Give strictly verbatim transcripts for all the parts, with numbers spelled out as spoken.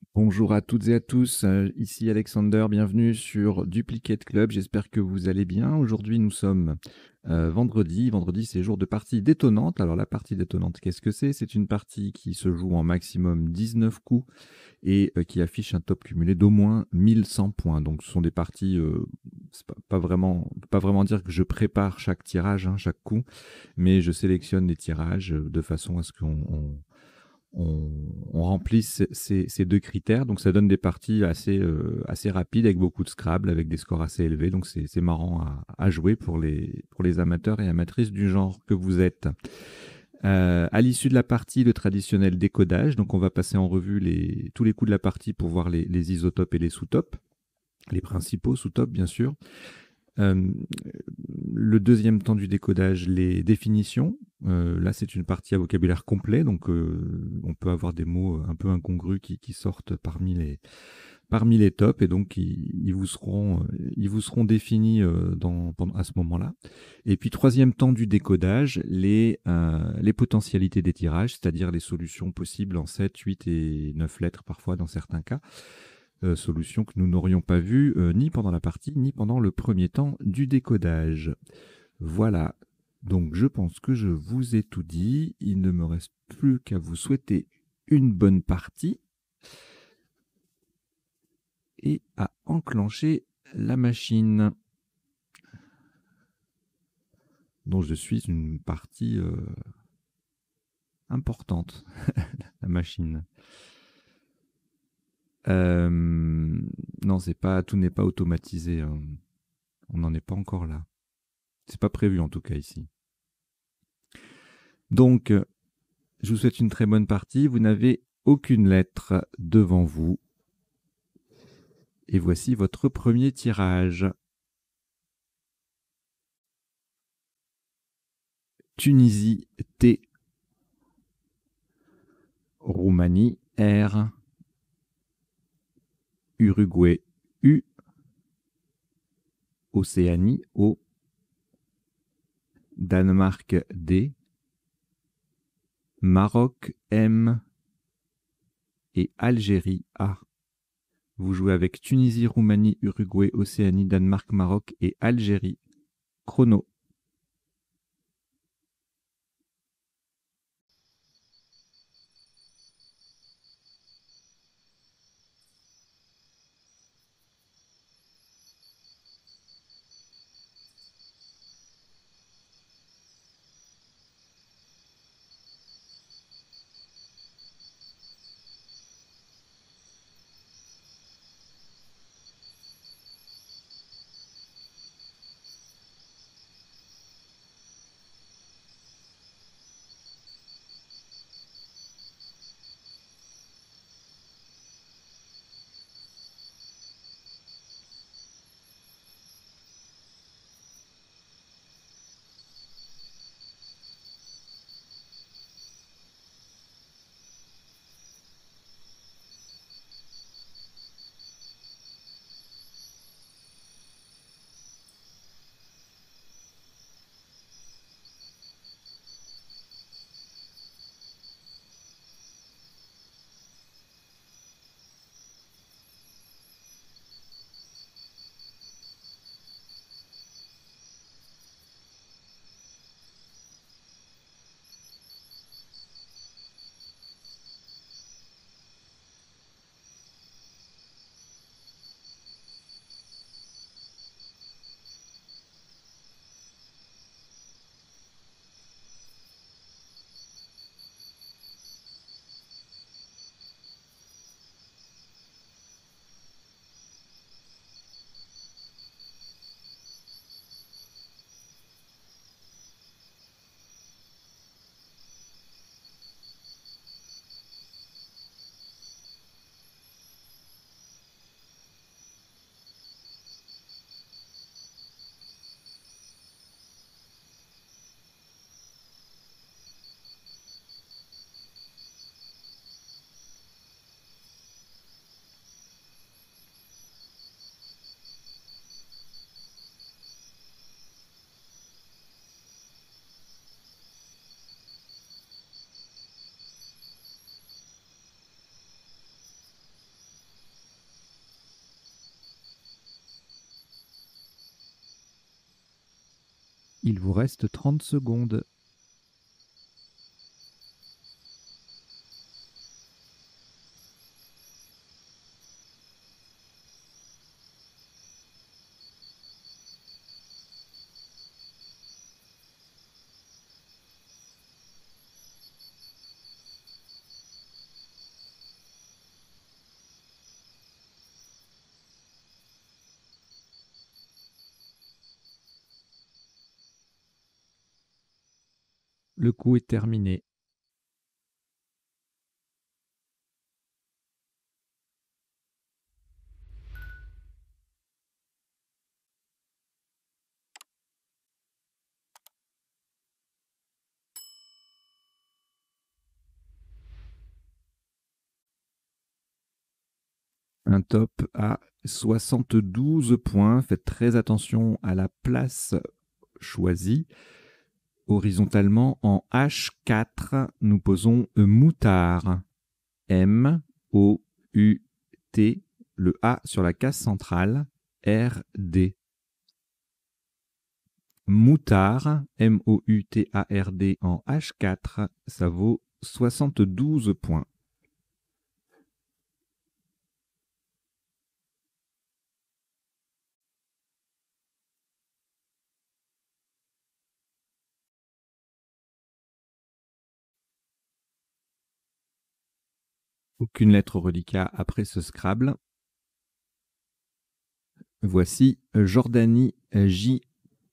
Bonjour à toutes et à tous, euh, ici Alexander, bienvenue sur Duplicate Club, j'espère que vous allez bien. Aujourd'hui nous sommes euh, vendredi, vendredi c'est jour de partie détonnante. Alors la partie détonnante, qu'est-ce que c'est? C'est une partie qui se joue en maximum dix-neuf coups et euh, qui affiche un top cumulé d'au moins mille cent points. Donc ce sont des parties, euh, c'est pas, pas vraiment, on peut pas vraiment dire que je prépare chaque tirage, hein, chaque coup, mais je sélectionne les tirages euh, de façon à ce qu'on on- on, on remplisse ces, ces deux critères. Donc ça donne des parties assez, euh, assez rapides avec beaucoup de Scrabble, avec des scores assez élevés. Donc c'est c'est marrant à, à jouer pour les, pour les amateurs et amatrices du genre que vous êtes. Euh, à l'issue de la partie, le traditionnel décodage. Donc on va passer en revue les, tous les coups de la partie pour voir les, les isotopes et les sous-topes. Les principaux sous-topes, bien sûr. Euh, le deuxième temps du décodage, les définitions. Euh, là, c'est une partie à vocabulaire complet, donc euh, on peut avoir des mots un peu incongrus qui, qui sortent parmi les, parmi les tops, et donc ils, ils vous, seront, ils vous seront définis euh, dans, pendant, à ce moment-là. Et puis, troisième temps du décodage, les, euh, les potentialités des tirages, c'est-à-dire les solutions possibles en sept, huit et neuf lettres parfois dans certains cas. Euh, solution que nous n'aurions pas vue euh, ni pendant la partie, ni pendant le premier temps du décodage. Voilà, donc je pense que je vous ai tout dit. Il ne me reste plus qu'à vous souhaiter une bonne partie et à enclencher la machine, dont je suis une partie euh, importante, la machine. Euh, non, c'est pas, tout n'est pas automatisé, hein. On n'en est pas encore là. C'est pas prévu en tout cas ici. Donc, je vous souhaite une très bonne partie. Vous n'avez aucune lettre devant vous. Et voici votre premier tirage. Tunisie T, Roumanie R, Uruguay U, Océanie O, Danemark D, Maroc M et Algérie A. Vous jouez avec Tunisie, Roumanie, Uruguay, Océanie, Danemark, Maroc et Algérie. Chrono. Il vous reste trente secondes. Le coup est terminé. Un top à soixante-douze points. Faites très attention à la place choisie. Horizontalement, en H quatre, nous posons moutard. M O U T, le A sur la case centrale, R D. Moutard, M O U T A R D en H quatre, ça vaut soixante-douze points. Aucune lettre reliquat après ce Scrabble. Voici Jordanie J,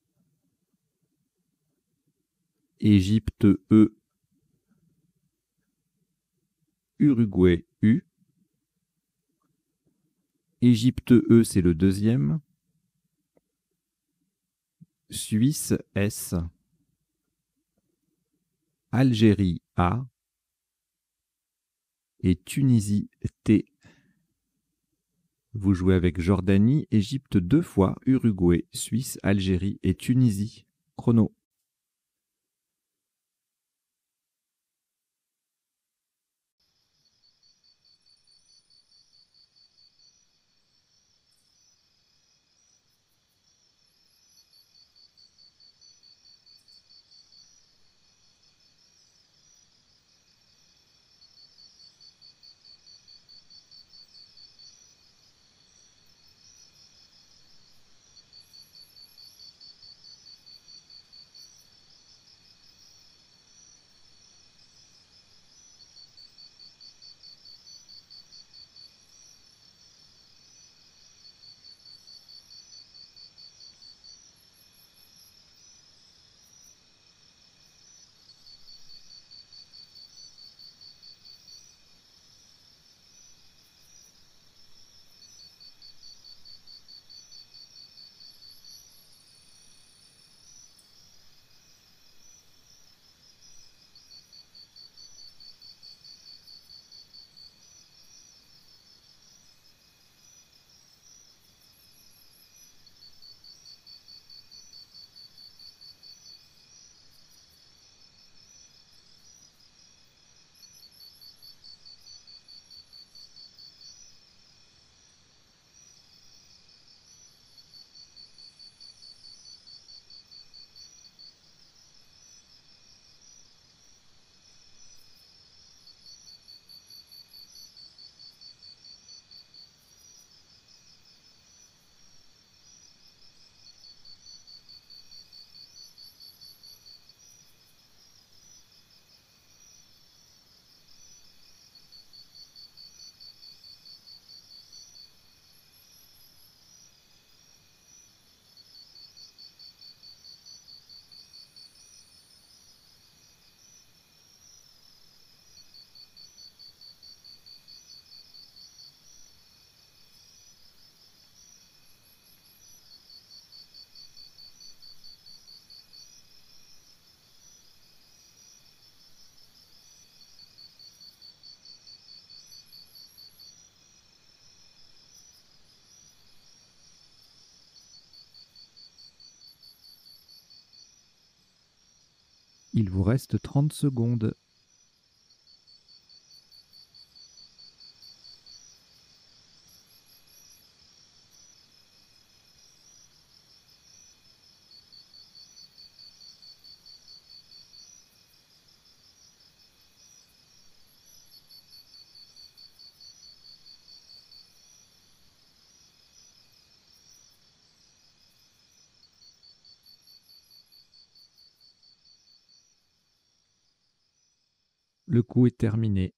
Égypte E, Uruguay U. Égypte E, c'est le deuxième. Suisse S. Algérie A. Et Tunisie T. Vous jouez avec Jordanie, Égypte deux fois, Uruguay, Suisse, Algérie et Tunisie. Chrono. Il vous reste trente secondes. Le coup est terminé.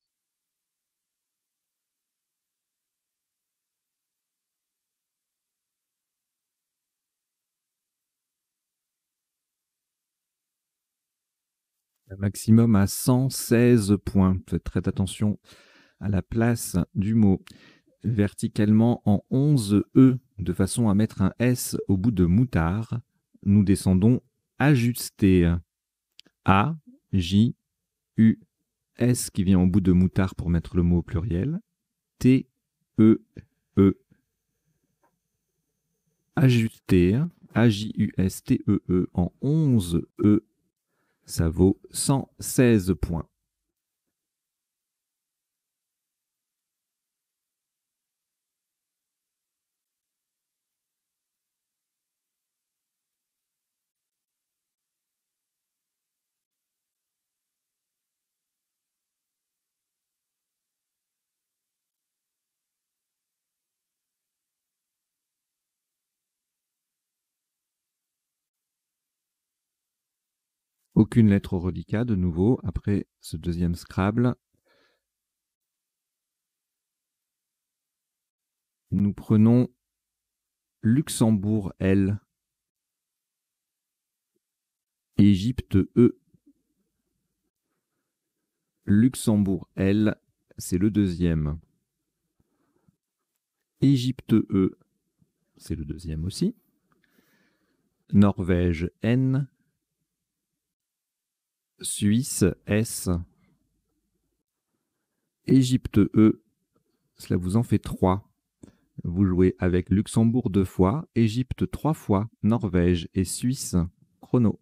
Un maximum à cent seize points. Faites très attention à la place du mot. Verticalement en onze E, de façon à mettre un S au bout de moutard. Nous descendons ajuster. A, J, U, S qui vient au bout de moutard pour mettre le mot au pluriel. T, E, E. Ajuster. A, J, U, S, T, E, E en onze E. Ça vaut cent seize points. Aucune lettre au reliquat de nouveau après ce deuxième Scrabble. Nous prenons Luxembourg L, Égypte E. Luxembourg L, c'est le deuxième. Égypte E, c'est le deuxième aussi. Norvège N. Suisse S. Égypte E, cela vous en fait trois. Vous jouez avec Luxembourg deux fois, Égypte trois fois, Norvège et Suisse. Chrono.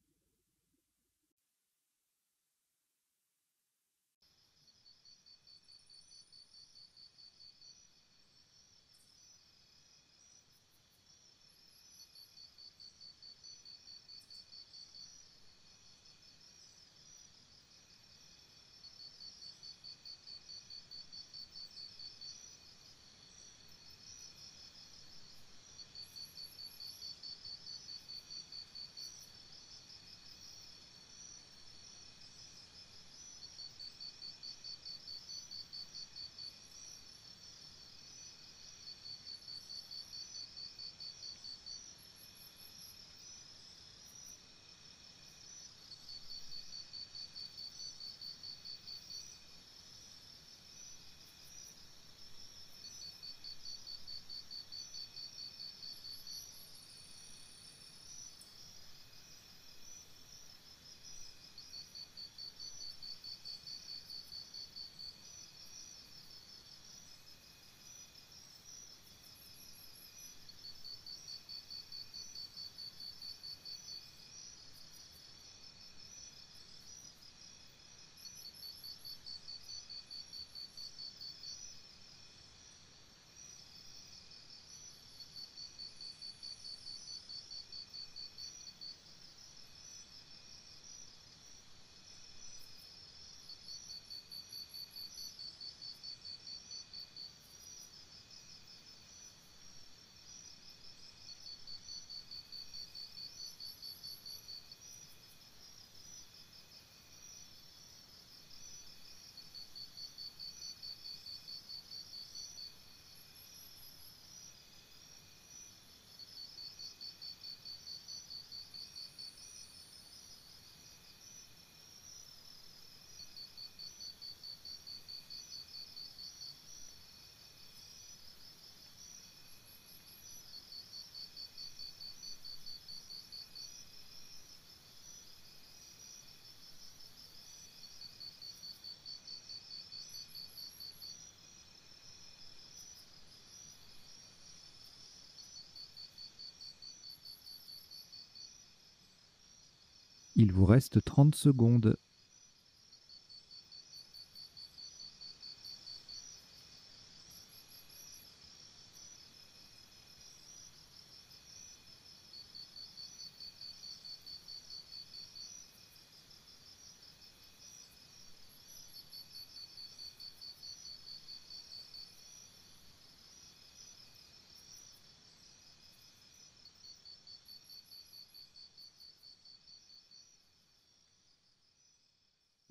Il vous reste trente secondes.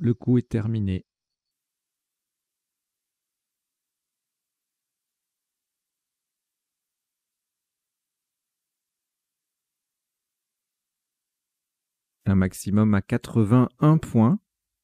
Le coup est terminé. Un maximum à quatre-vingt-un points.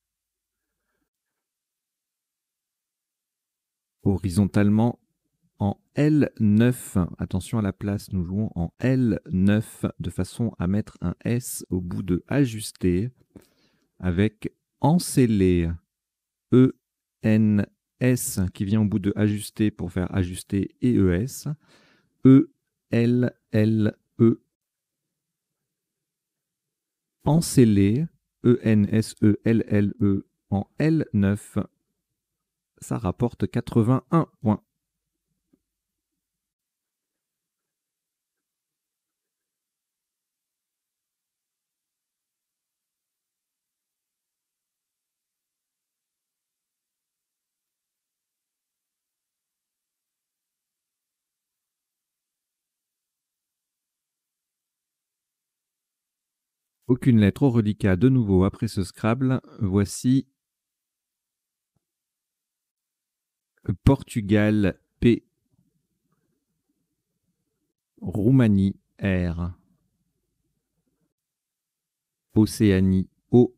Horizontalement en L neuf. Attention à la place, nous jouons en L neuf de façon à mettre un S au bout de ajusté avec encelé. E N S qui vient au bout de ajusté pour faire ajuster et E S. E L L E. Encelé. E N S E L L E en L neuf. Ça rapporte quatre-vingt-un points. Aucune lettre au reliquat de nouveau après ce Scrabble. Voici Portugal P. Roumanie R. Océanie O.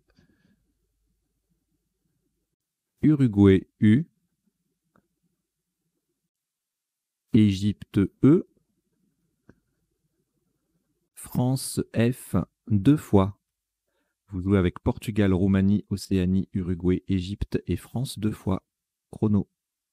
Uruguay U. Égypte E. France F deux fois. Vous jouez avec Portugal, Roumanie, Océanie, Uruguay, Égypte et France deux fois. Chrono.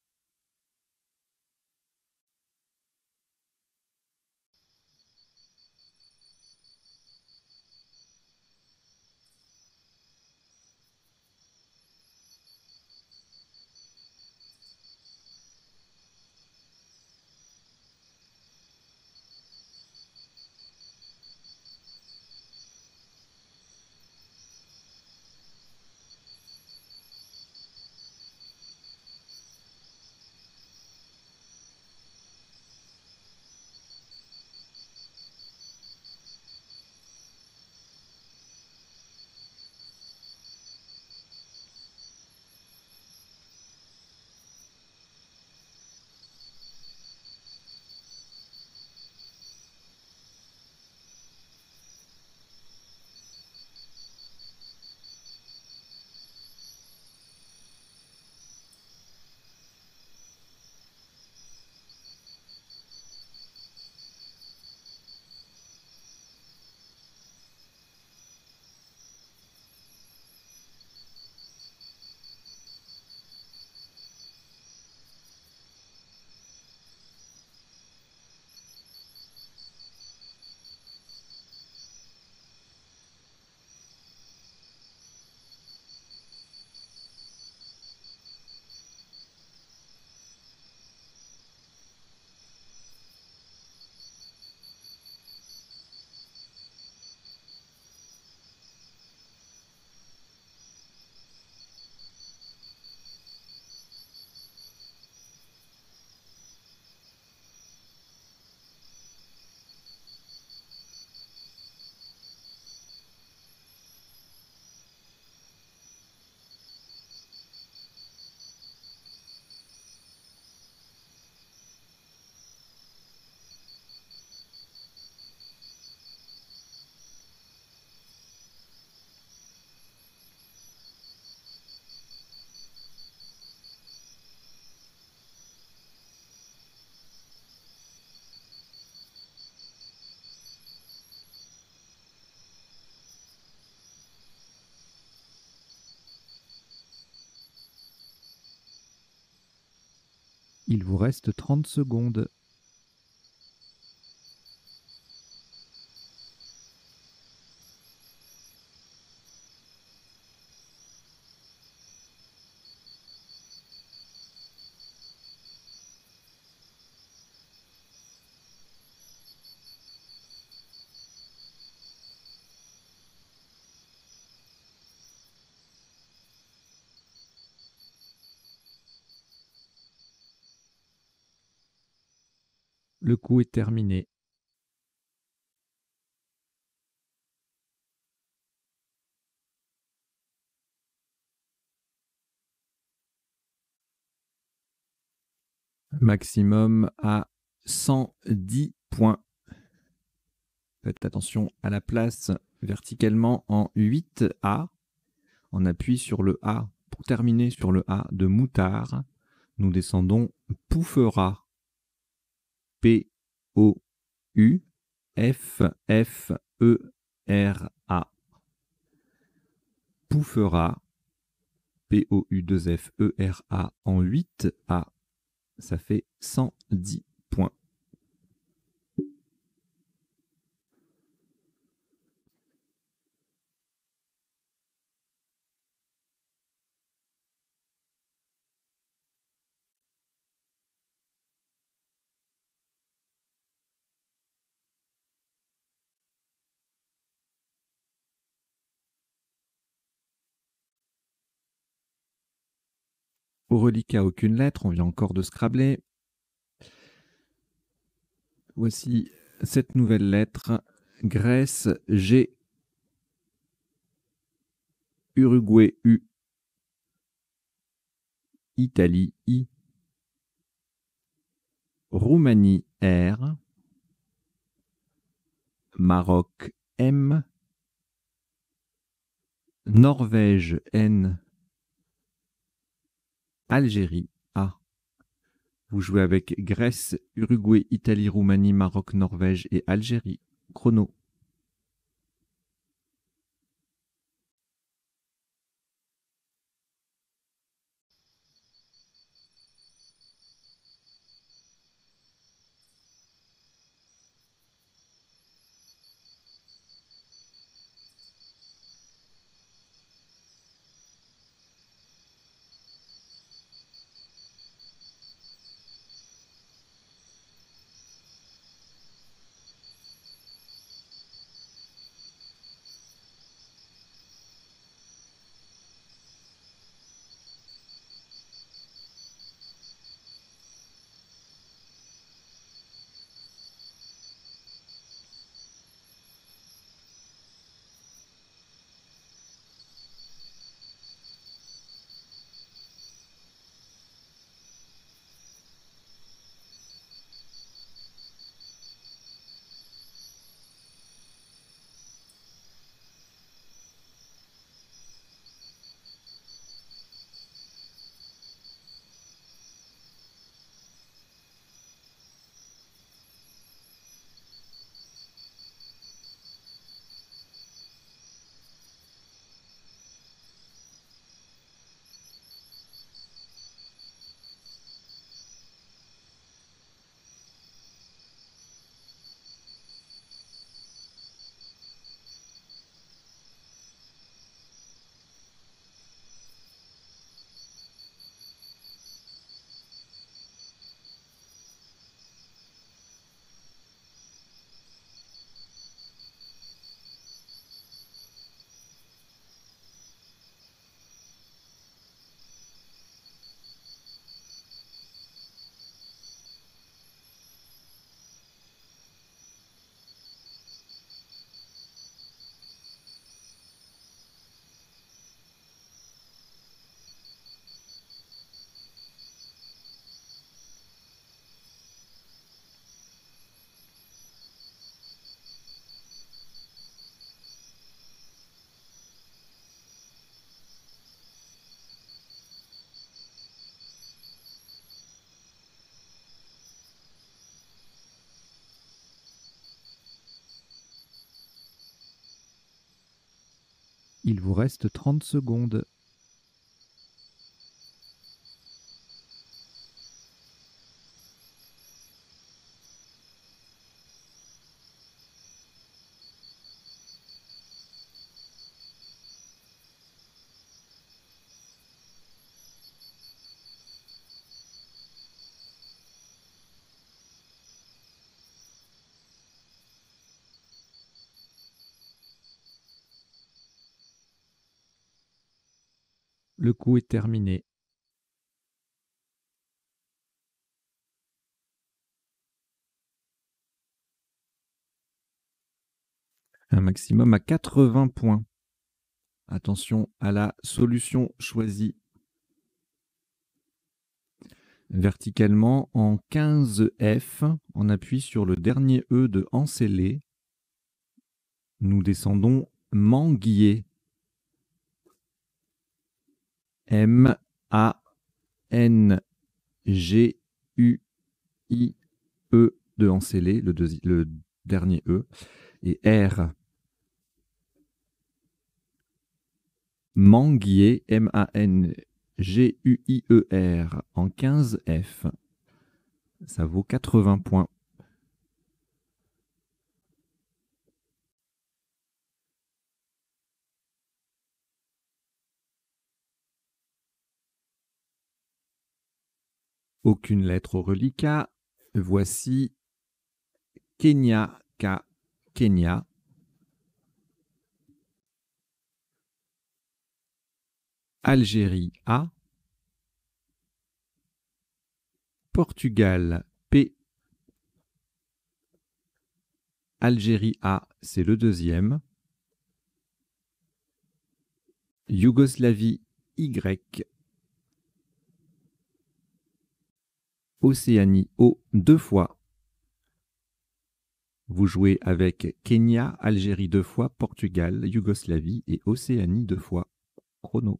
Il vous reste trente secondes. Le coup est terminé. Maximum à cent dix points. Faites attention à la place verticalement en huit A. On appuie sur le A pour terminer sur le A de moutard. Nous descendons pouffera. P O U F F E R A. Pouffera. P O U deux F E R A en huit A. Ça fait cent dix points. Au reliquat, aucune lettre, on vient encore de scrabler. Voici cette nouvelle lettre. Grèce, G. Uruguay, U. Italie, I. Roumanie, R. Maroc, M. Norvège, N. Algérie, A. Vous jouez avec Grèce, Uruguay, Italie, Roumanie, Maroc, Norvège et Algérie. Chrono. Il vous reste trente secondes. Le coup est terminé. Un maximum à quatre-vingts points. Attention à la solution choisie. Verticalement, en quinze F, on appuie sur le dernier E de Ancélé. Nous descendons Manguier. M A N G U I E de Ancélé, le, le dernier E, et R. Manguier, M A N G U I E R, en quinze F. Ça vaut quatre-vingts points. Aucune lettre au reliquat. Voici Kenya, K, Kenya. Algérie, A. Portugal, P. Algérie, A, c'est le deuxième. Yougoslavie, Y. Océanie, O, deux fois. Vous jouez avec Kenya, Algérie deux fois, Portugal, Yougoslavie et Océanie deux fois. Chrono.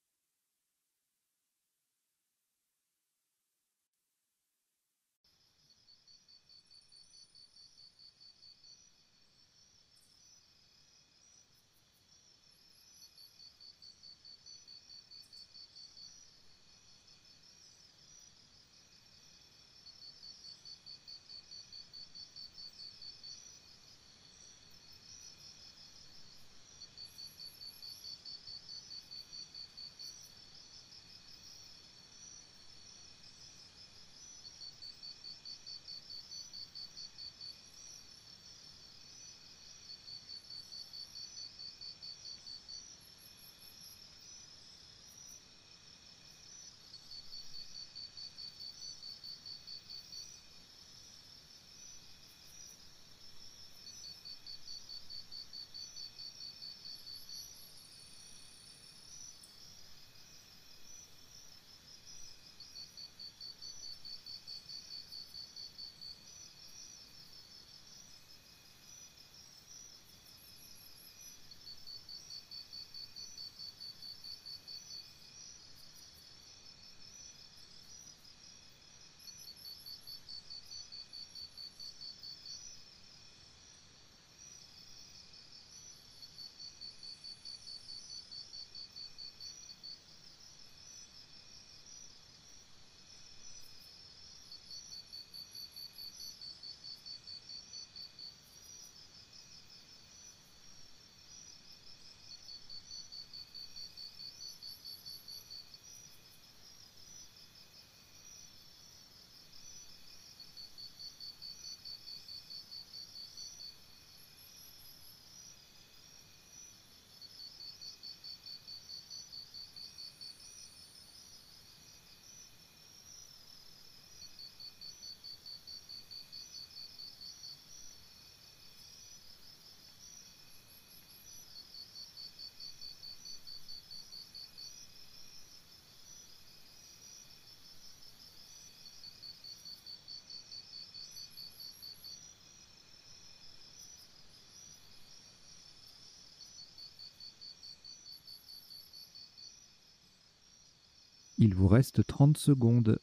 Il vous reste trente secondes.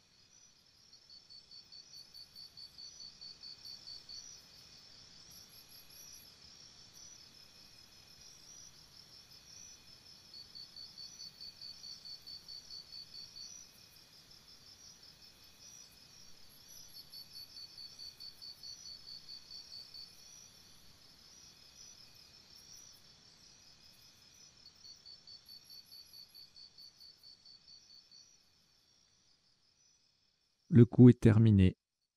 Le coup est terminé.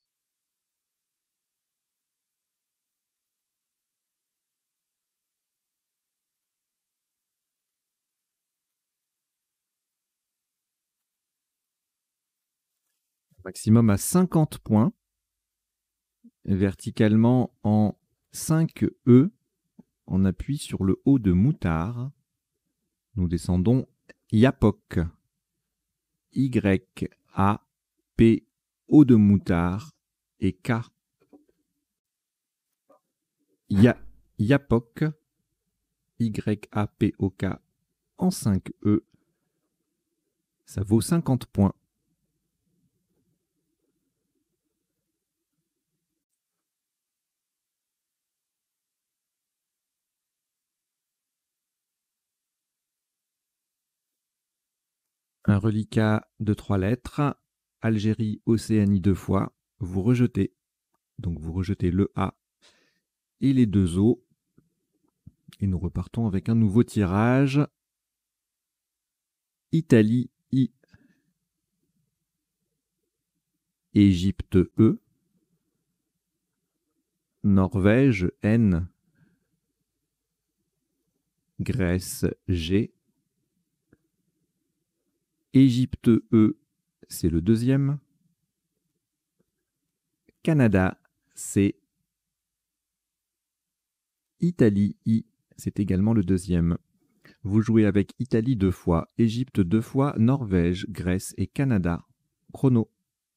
Maximum à cinquante points. Verticalement en cinq E, on appuie sur le haut de Moutard. Nous descendons Yapok. Y A P O de moutard et K. Ya, Yapok, Y A P O K en cinq E. Ça vaut cinquante points. Un reliquat de trois lettres, Algérie, Océanie deux fois, vous rejetez. Donc vous rejetez le A et les deux O. Et nous repartons avec un nouveau tirage. Italie, I. Égypte, E. Norvège, N. Grèce, G. Égypte, E, c'est le deuxième. Canada, C. Italie, I, c'est également le deuxième. Vous jouez avec Italie deux fois, Égypte deux fois, Norvège, Grèce et Canada. Chrono.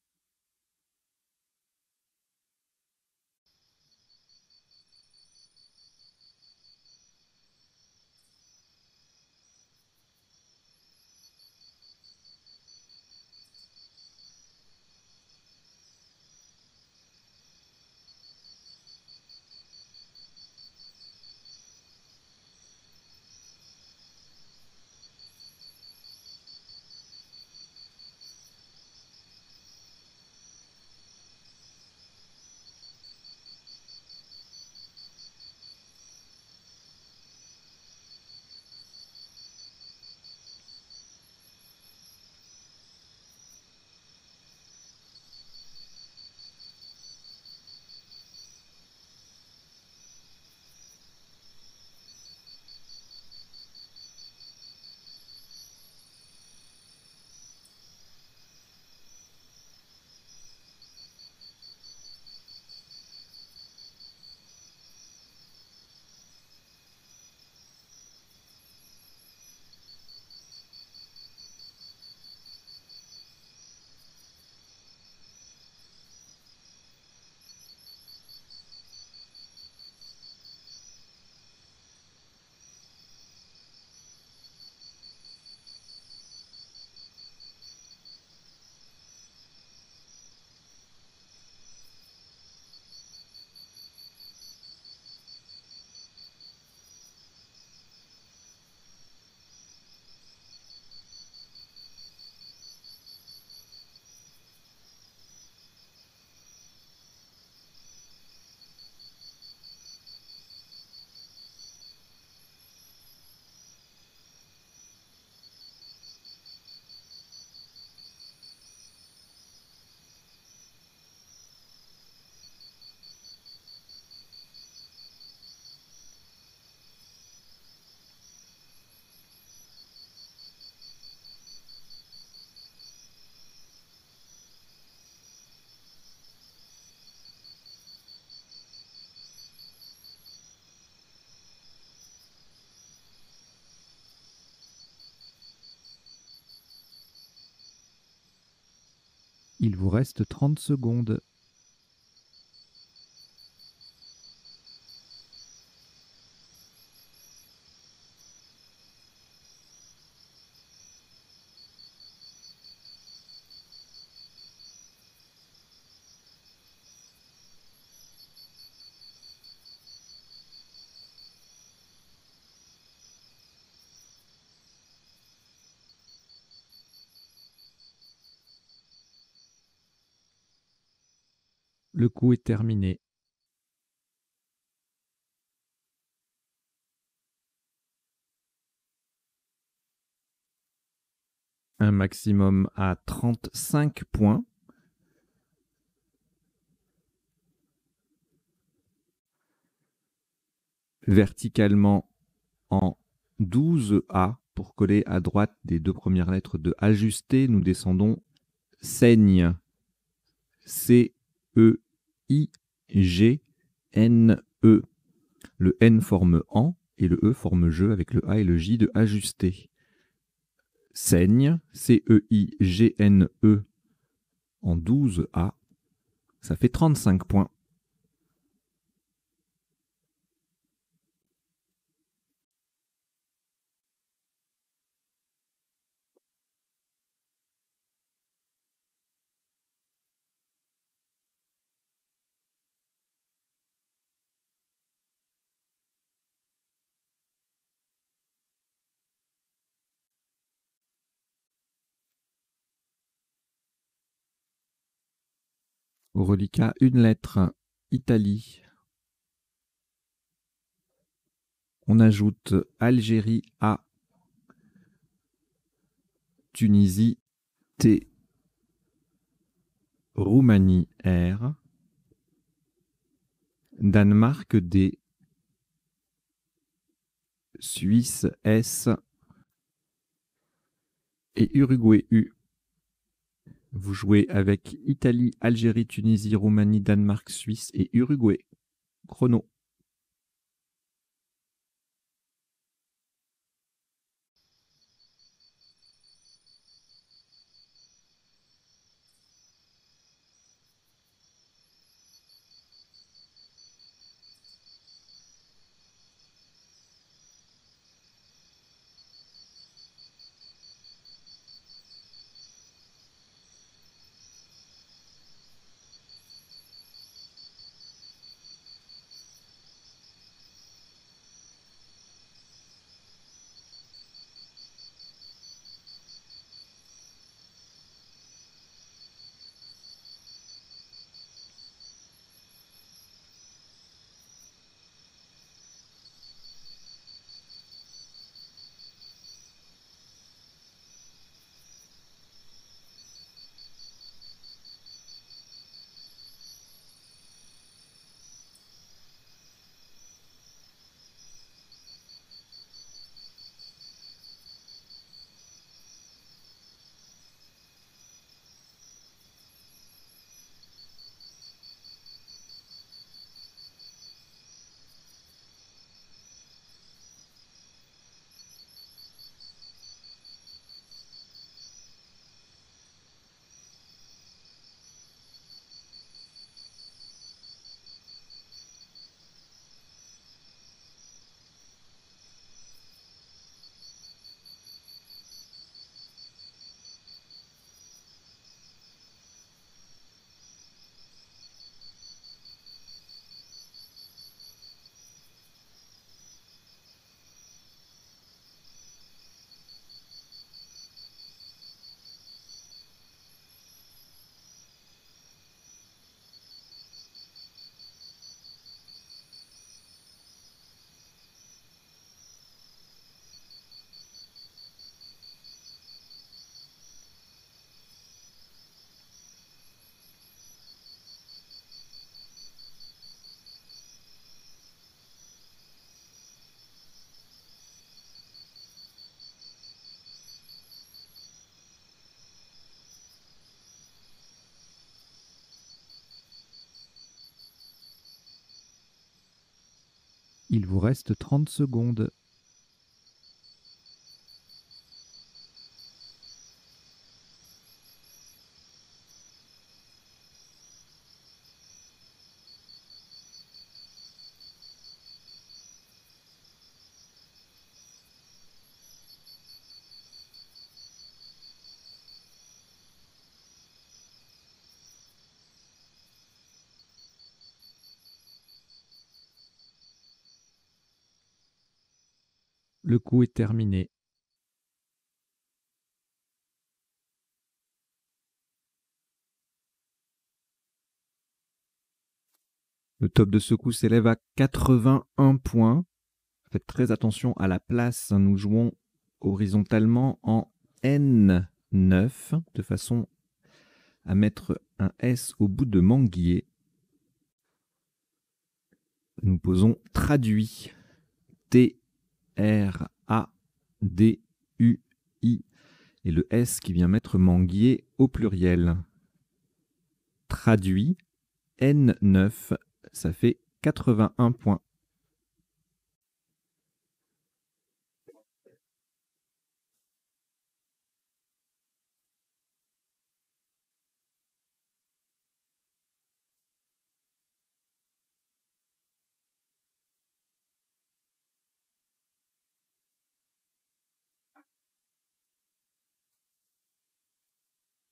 Il vous reste trente secondes. Le coup est terminé. Un maximum à trente-cinq points. Verticalement en douze A pour coller à droite des deux premières lettres de ajuster. Nous descendons saigne. C E I G N E. Le N forme en et le E forme je avec le A et le J de ajuster. Saigne, C E I G N E, en douze A, ça fait trente-cinq points. Au reliquat, une lettre, Italie. On ajoute Algérie A, Tunisie T, Roumanie R, Danemark D, Suisse S et Uruguay U. Vous jouez avec Italie, Algérie, Tunisie, Roumanie, Danemark, Suisse et Uruguay. Chrono. Il vous reste trente secondes. Le coup est terminé. Le top de ce coup s'élève à quatre-vingt-un points. Faites très attention à la place. Nous jouons horizontalement en N neuf, de façon à mettre un S au bout de manguier. Nous posons traduit. T R A D U I. Et le S qui vient mettre manguier au pluriel. Traduit. N neuf, ça fait quatre-vingt-un points.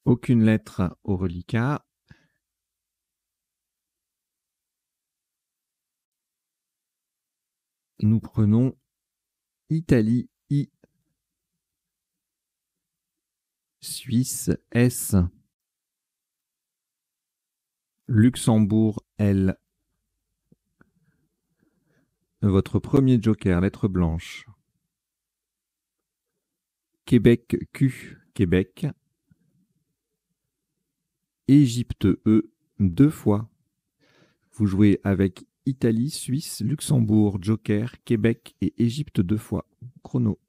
Aucune lettre au reliquat. Nous prenons Italie, I. Suisse, S. Luxembourg, L. Votre premier joker, lettre blanche. Québec, Q. Québec. Égypte, E. Deux fois. Vous jouez avec Italie, Suisse, Luxembourg, joker, Québec et Égypte deux fois. Chrono.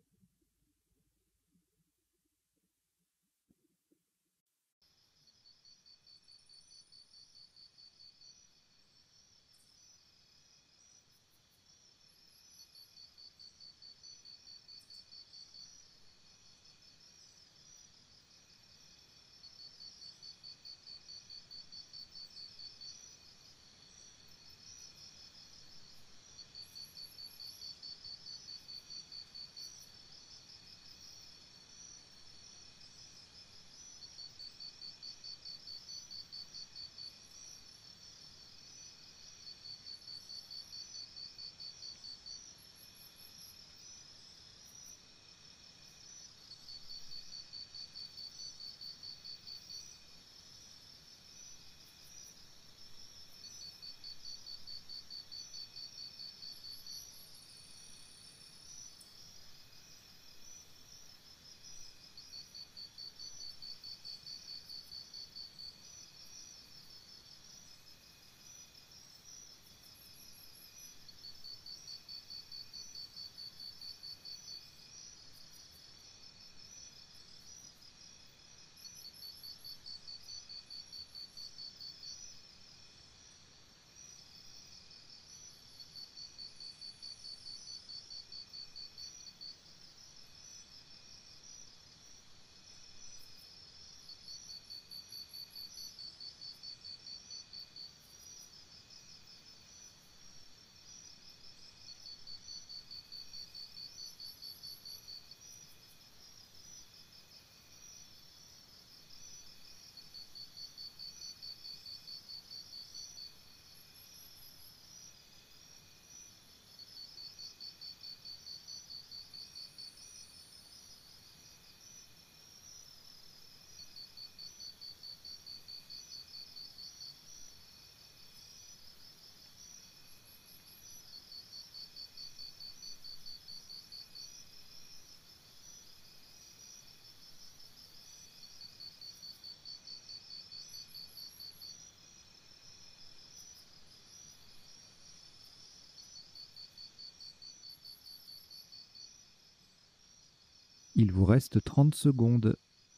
Il vous reste trente secondes.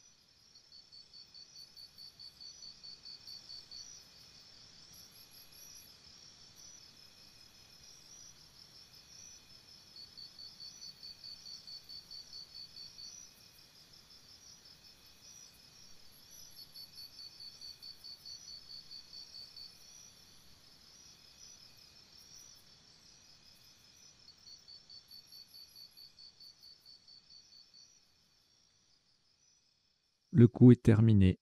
Le coup est terminé.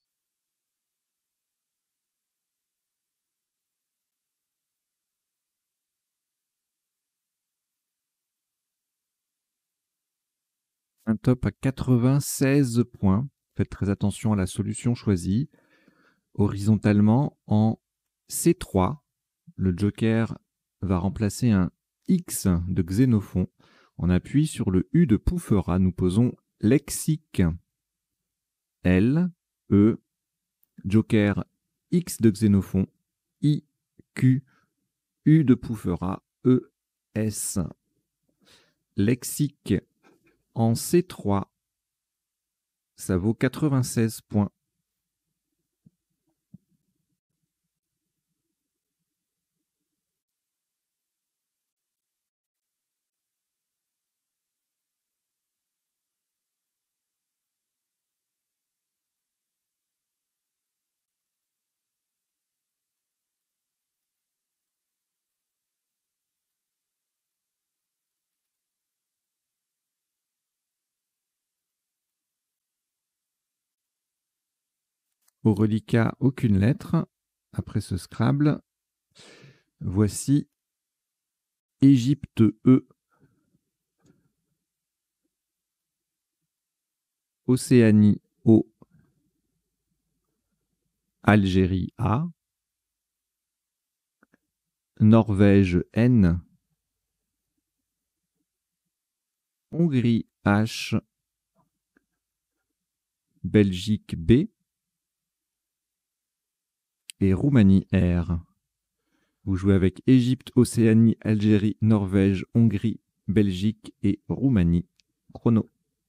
Un top à quatre-vingt-seize points. Faites très attention à la solution choisie. Horizontalement, en C trois, le joker va remplacer un X de Xénophon. On appuie sur le U de Pouffera. Nous posons lexique. L, E, joker X de Xénophon, I, Q, U de Pouffera, E, S. Lexique en C trois, ça vaut quatre-vingt-seize points. Au reliquat, aucune lettre. Après ce Scrabble, voici Égypte E, Océanie O, Algérie A, Norvège N, Hongrie H, Belgique B et Roumanie R. Vous jouez avec Égypte, Océanie, Algérie, Norvège, Hongrie, Belgique et Roumanie. Chrono.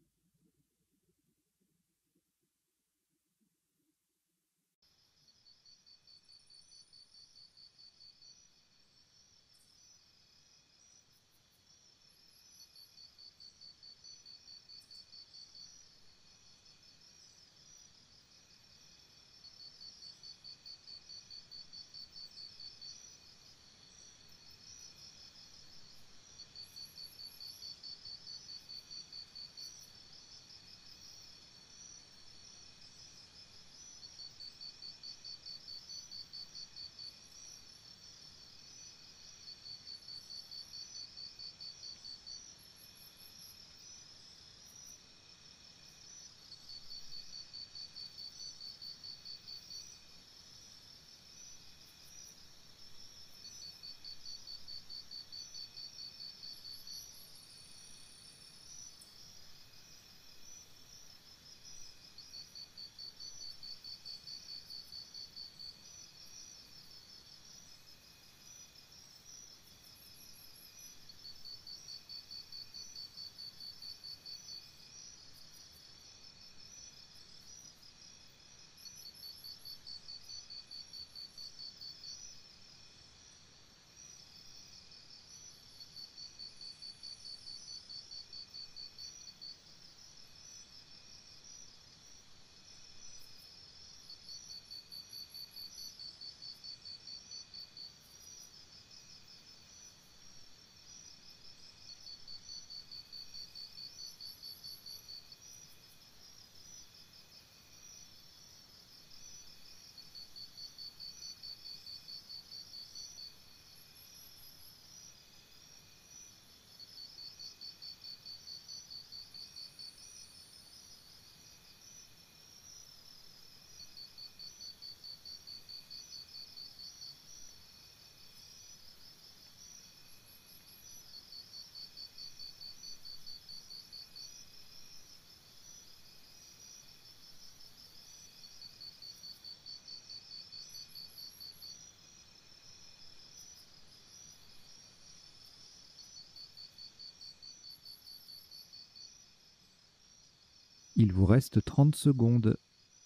Il vous reste trente secondes.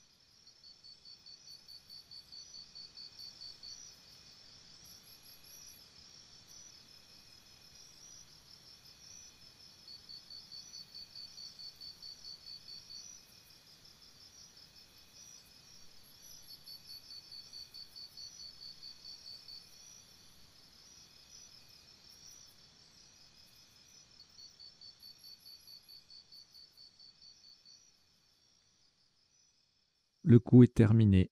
Le coup est terminé.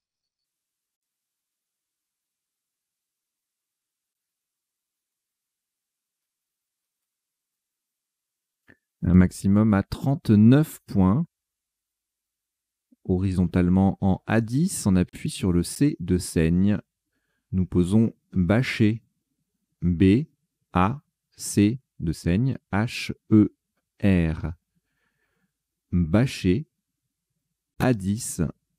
Un maximum à trente-neuf points. Horizontalement en A dix, on appuie sur le C de Seigne. Nous posons bâché. B, A, C de Seigne, H, E, R. Bâché. A dix.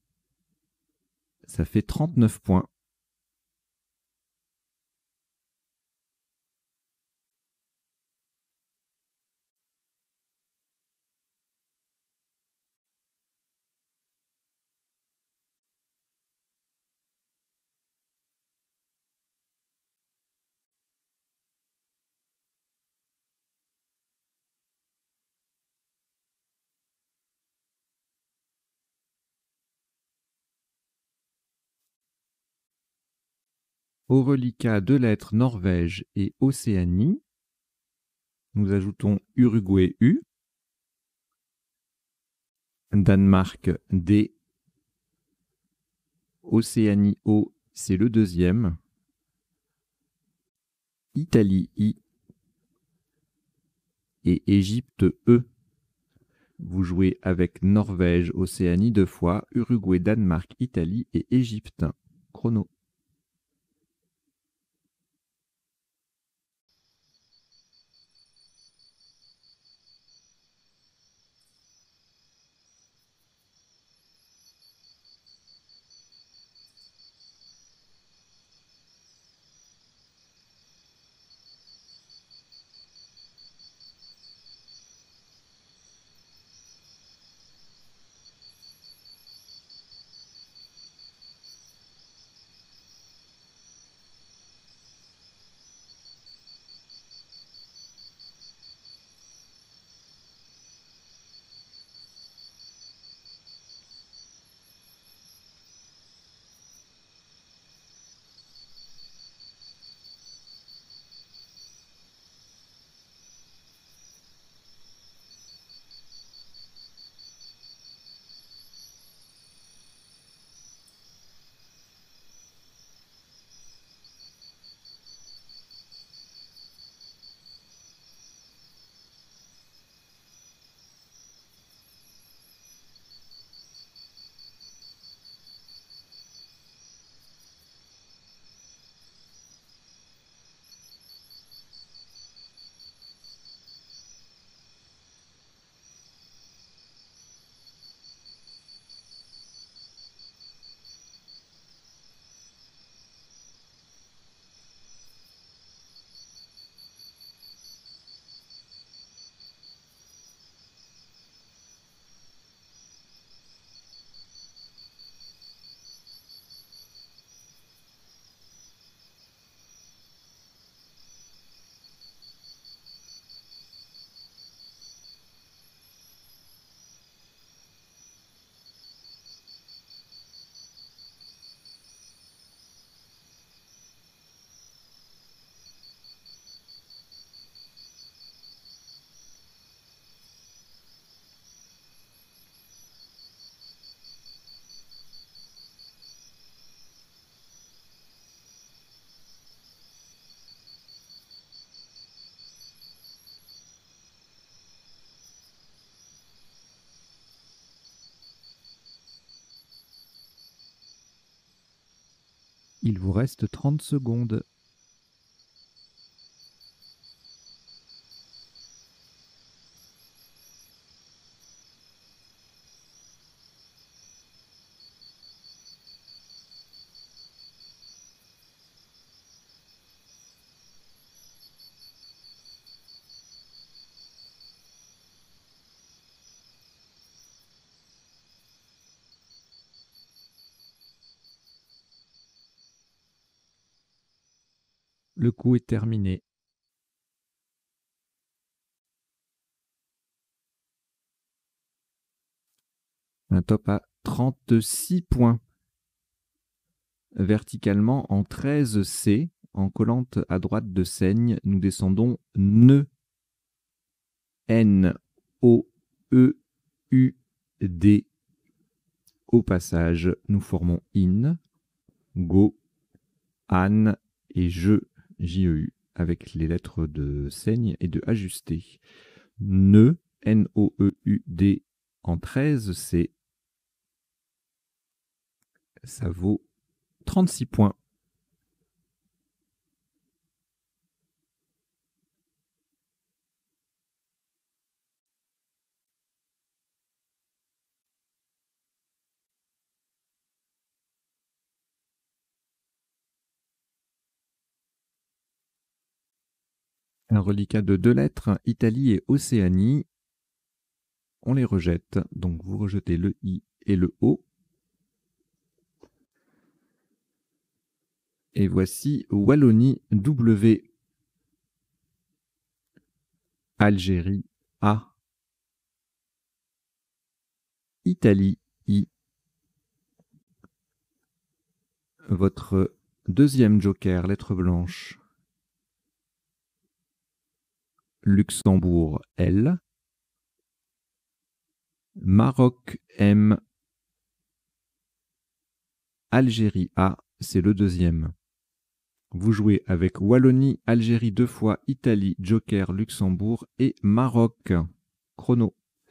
Ça fait trente-neuf points. Au reliquat, deux lettres Norvège et Océanie. Nous ajoutons Uruguay U, Danemark D, Océanie O, c'est le deuxième. Italie I. Et Égypte E. Vous jouez avec Norvège, Océanie deux fois, Uruguay, Danemark, Italie et Égypte. Chrono. Il vous reste trente secondes. Le coup est terminé. Un top à trente-six points. Verticalement, en treize C, en collante à droite de seigne, nous descendons nœud. N, O, E, U, D. Au passage, nous formons in, go, an et je, J E U, avec les lettres de seigne et de ajusté. Nœud, N, O, E, U, D, en treize C. Ça vaut trente-six points. Un reliquat de deux lettres, Italie et Océanie. On les rejette, donc vous rejetez le I et le O. Et voici Wallonie W. Algérie A. Italie I. Votre deuxième joker, lettre blanche. Luxembourg L. Maroc M. Algérie A, c'est le deuxième. Vous jouez avec Wallonie, Algérie deux fois, Italie, Joker, Luxembourg et Maroc. Chrono.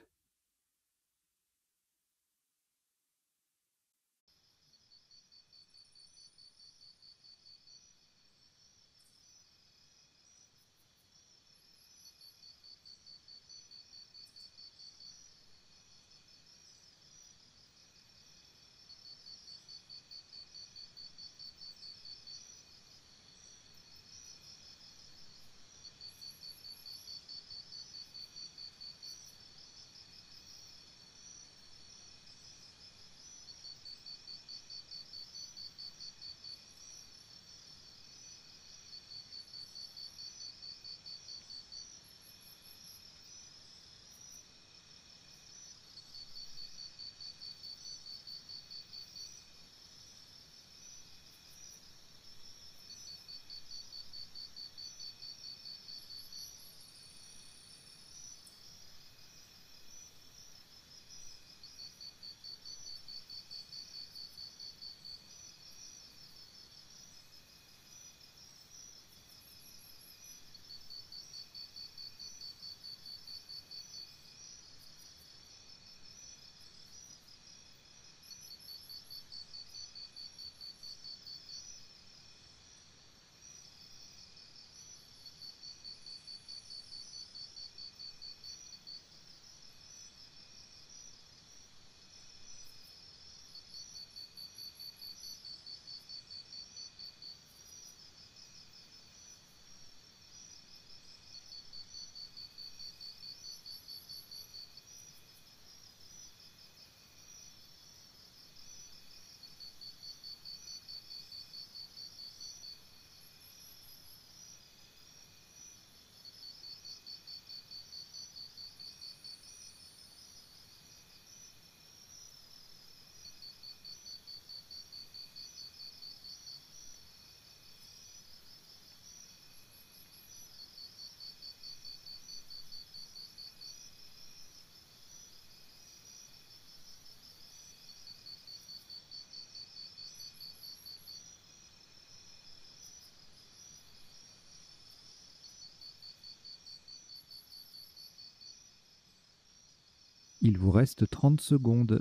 Il vous reste trente secondes.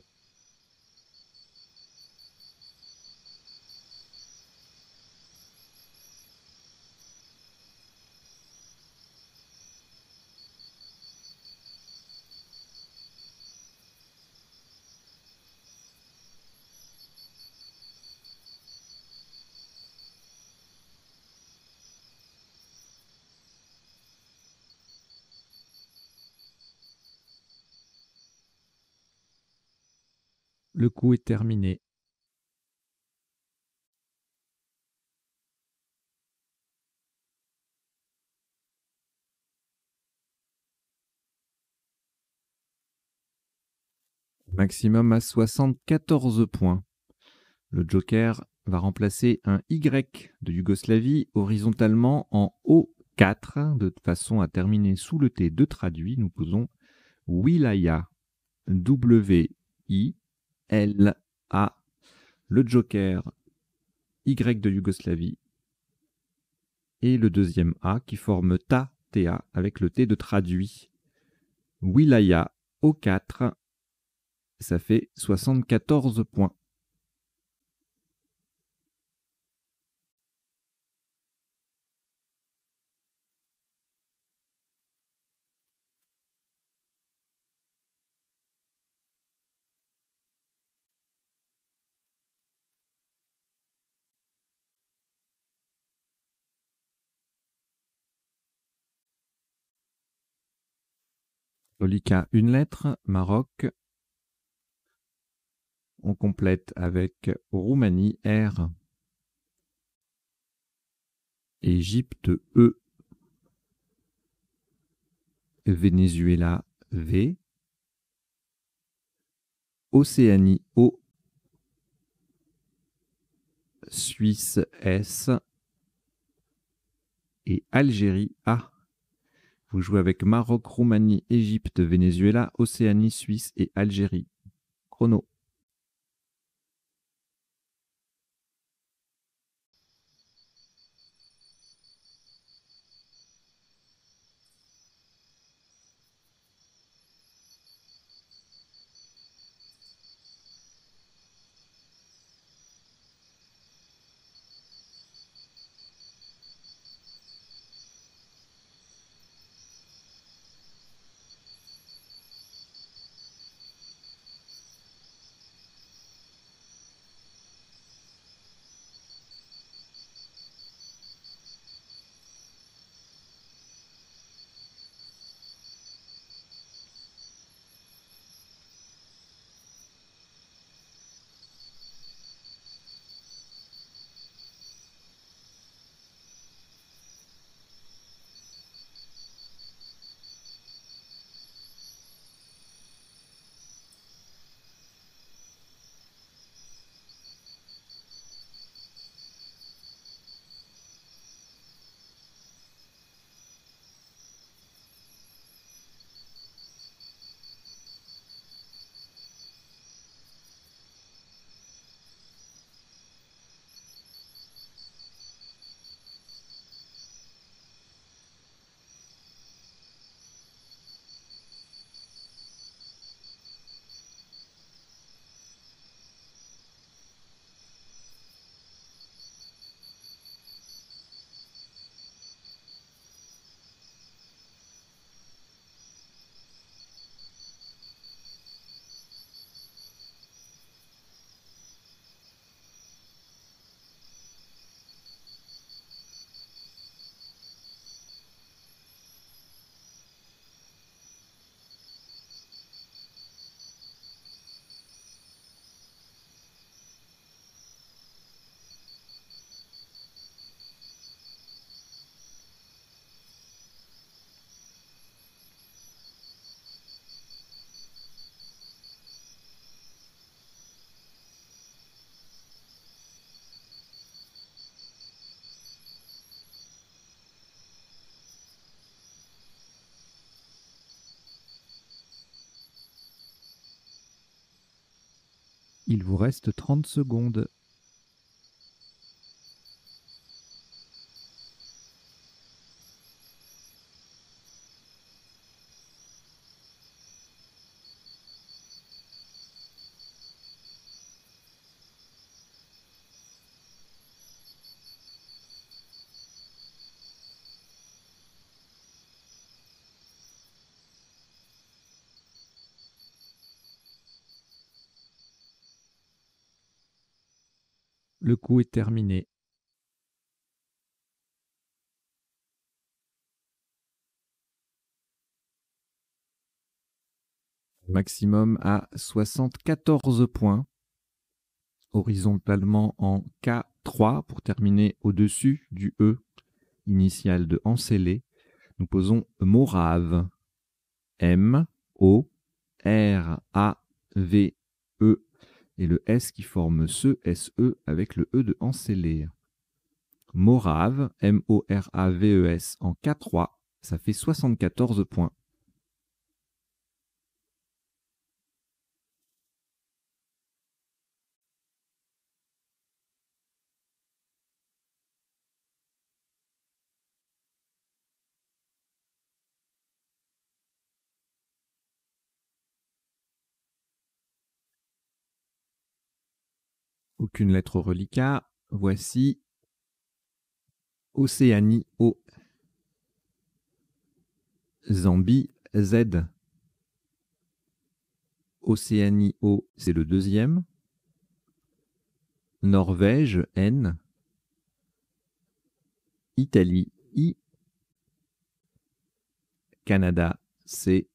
Le coup est terminé. Maximum à soixante-quatorze points. Le Joker va remplacer un Y de Yougoslavie horizontalement en O quatre, de façon à terminer sous le T de traduit. Nous posons Wilaya, W I L A, le Joker, Y de Yougoslavie, et le deuxième A qui forme Ta, T A, avec le T de traduit. Wilaya, O quatre, ça fait soixante-quatorze points. Lolika, une lettre. Maroc. On complète avec Roumanie, R. Égypte, E. Venezuela, V. Océanie, O. Suisse, S. Et Algérie, A. Vous jouez avec Maroc, Roumanie, Égypte, Venezuela, Océanie, Suisse et Algérie. Chrono. Il vous reste trente secondes. Le coup est terminé. Maximum à soixante-quatorze points. Horizontalement en K trois pour terminer au-dessus du E initial de Encelé. Nous posons Morave. M, O, R, A, V, E et le S qui forme ce S E avec le E de Encelé. Morave, M O R A V E S en K trois, ça fait soixante-quatorze points. Aucune lettre reliquat. Voici Océanie O. Zambie Z. Océanie O, c'est le deuxième. Norvège N. Italie I. Canada C.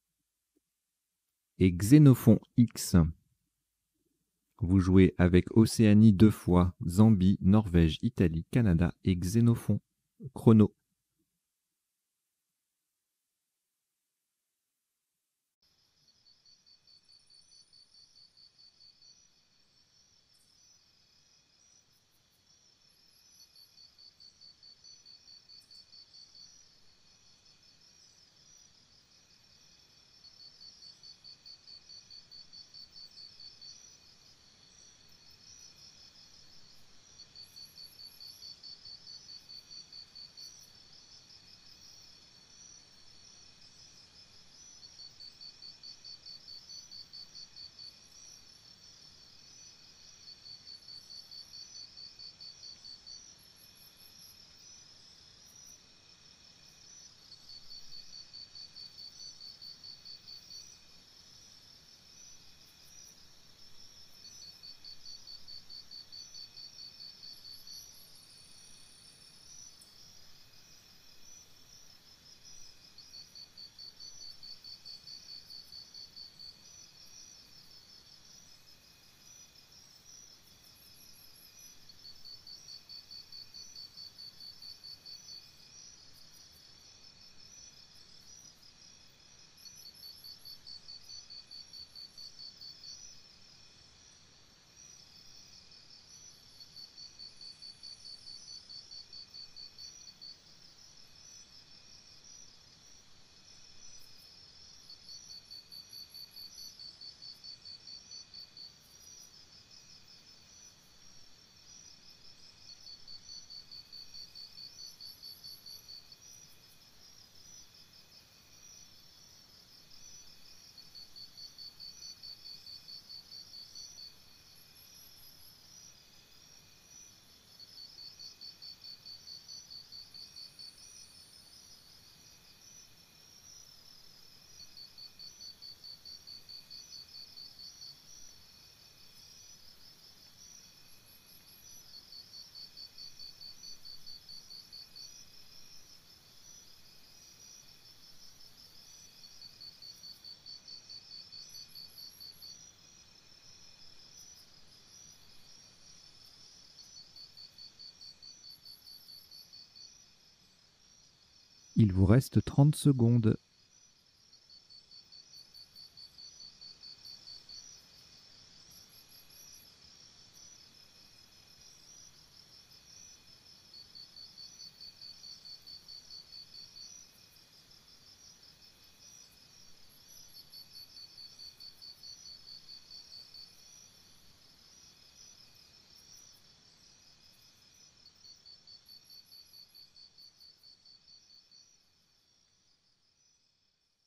Et Xénophon X. Vous jouez avec Océanie deux fois, Zambie, Norvège, Italie, Canada et Xénophon. Chrono. Il vous reste trente secondes.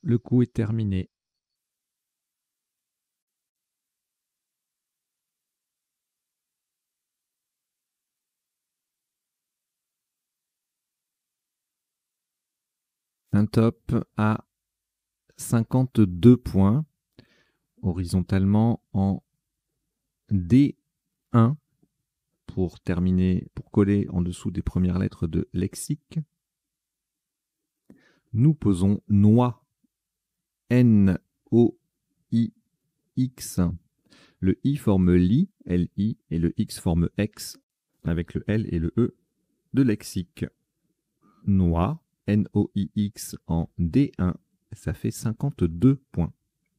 Le coup est terminé. Un top à cinquante-deux points, horizontalement en D un, pour terminer, pour coller en dessous des premières lettres de lexique. Nous posons noix, N O I X. Le I forme li, L I, et le X forme X, avec le L et le E de lexique. Noix, N O I X en D un, ça fait cinquante-deux points.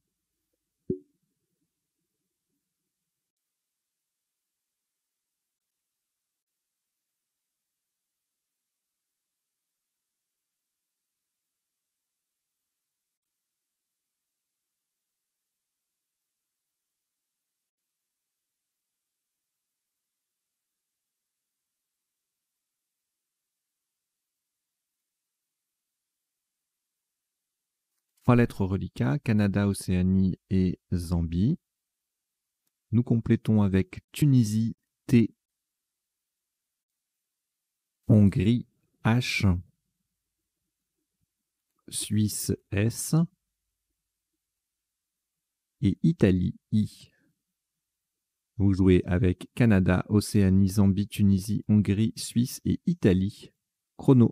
Trois lettres reliquats, Canada, Océanie et Zambie. Nous complétons avec Tunisie, T, Hongrie, H, Suisse, S, et Italie, I. Vous jouez avec Canada, Océanie, Zambie, Tunisie, Hongrie, Suisse et Italie. Chrono.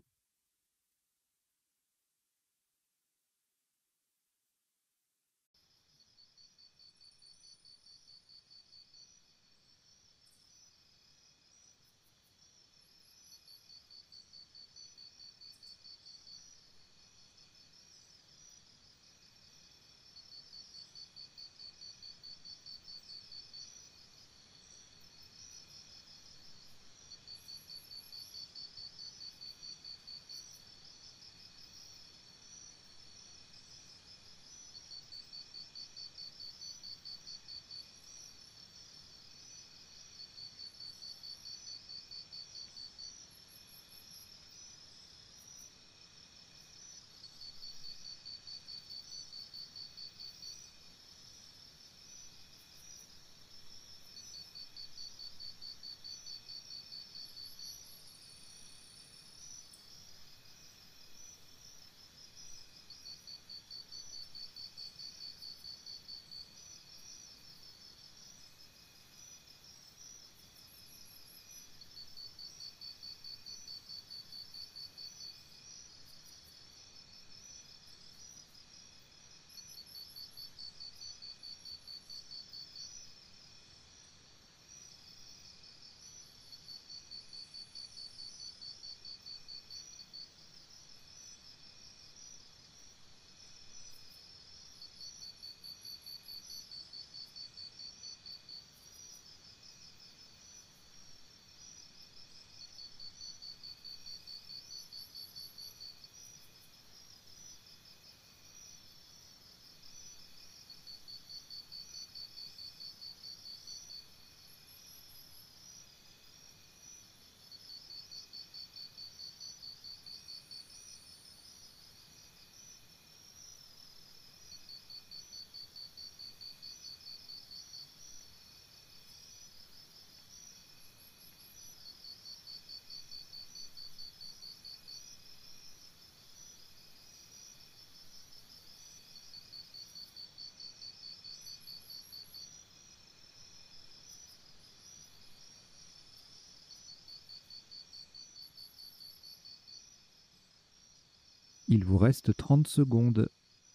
Il vous reste trente secondes.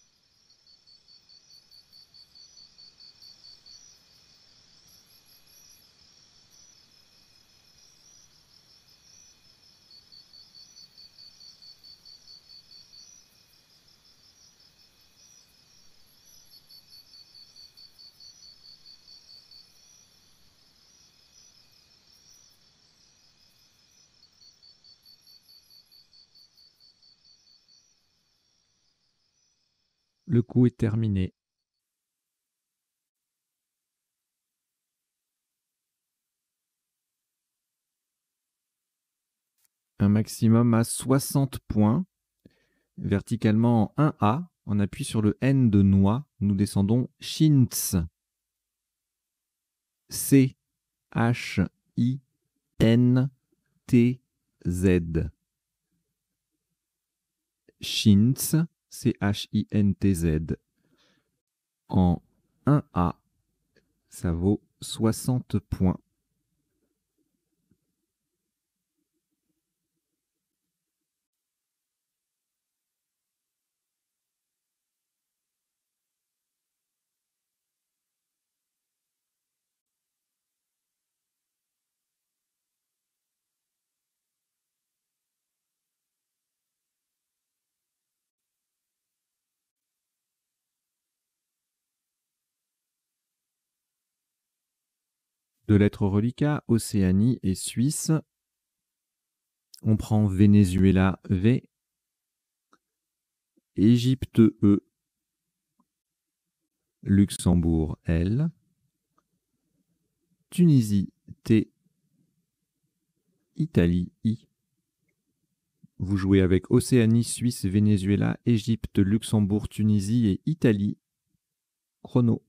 Le coup est terminé. Un maximum à soixante points, verticalement en un A, On appuie sur le N de noix. Nous descendons Chintz. C H I N T Z. Chintz. C H I N T Z. En un A, ça vaut soixante points. De lettres reliquats, Océanie et Suisse. On prend Venezuela, V. Égypte, E. Luxembourg, L. Tunisie, T. Italie, I. Vous jouez avec Océanie, Suisse, Venezuela, Égypte, Luxembourg, Tunisie et Italie. Chrono.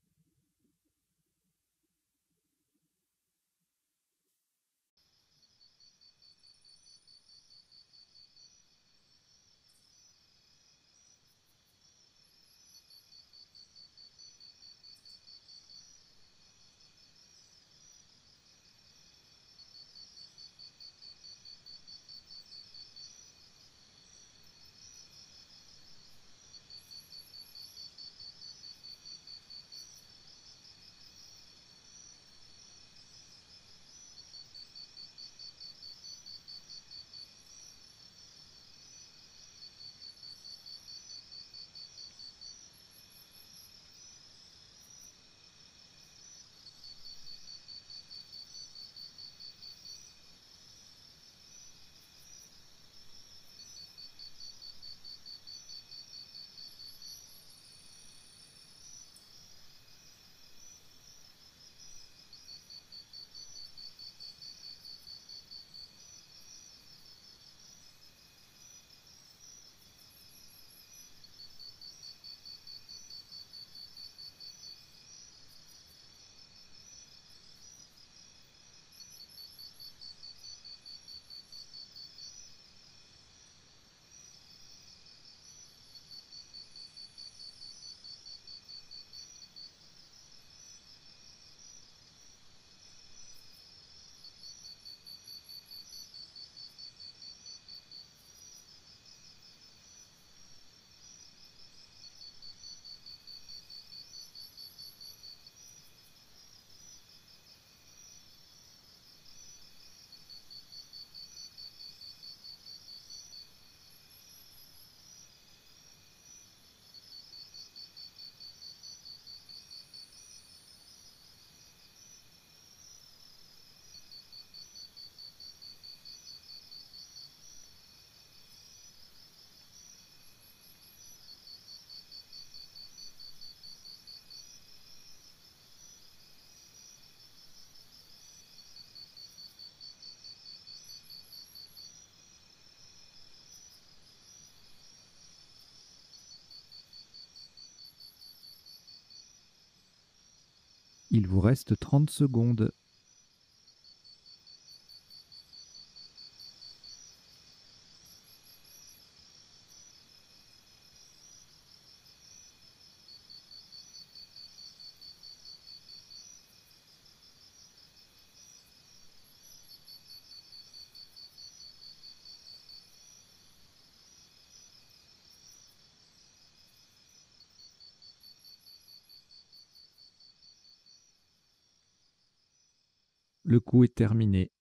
Il vous reste trente secondes. Le coup est terminé.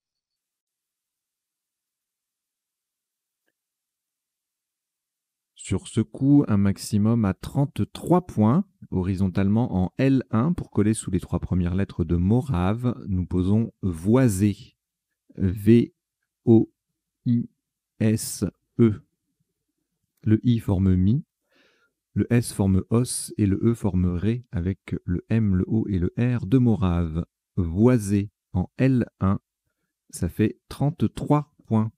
Sur ce coup, un maximum à trente-trois points, horizontalement en L un pour coller sous les trois premières lettres de Morave. Nous posons Voisé. V O I S E. Le I forme Mi, le S forme Os et le E forme Ré avec le M, le O et le R de Morave. Voisé en L un, ça fait trente-trois points.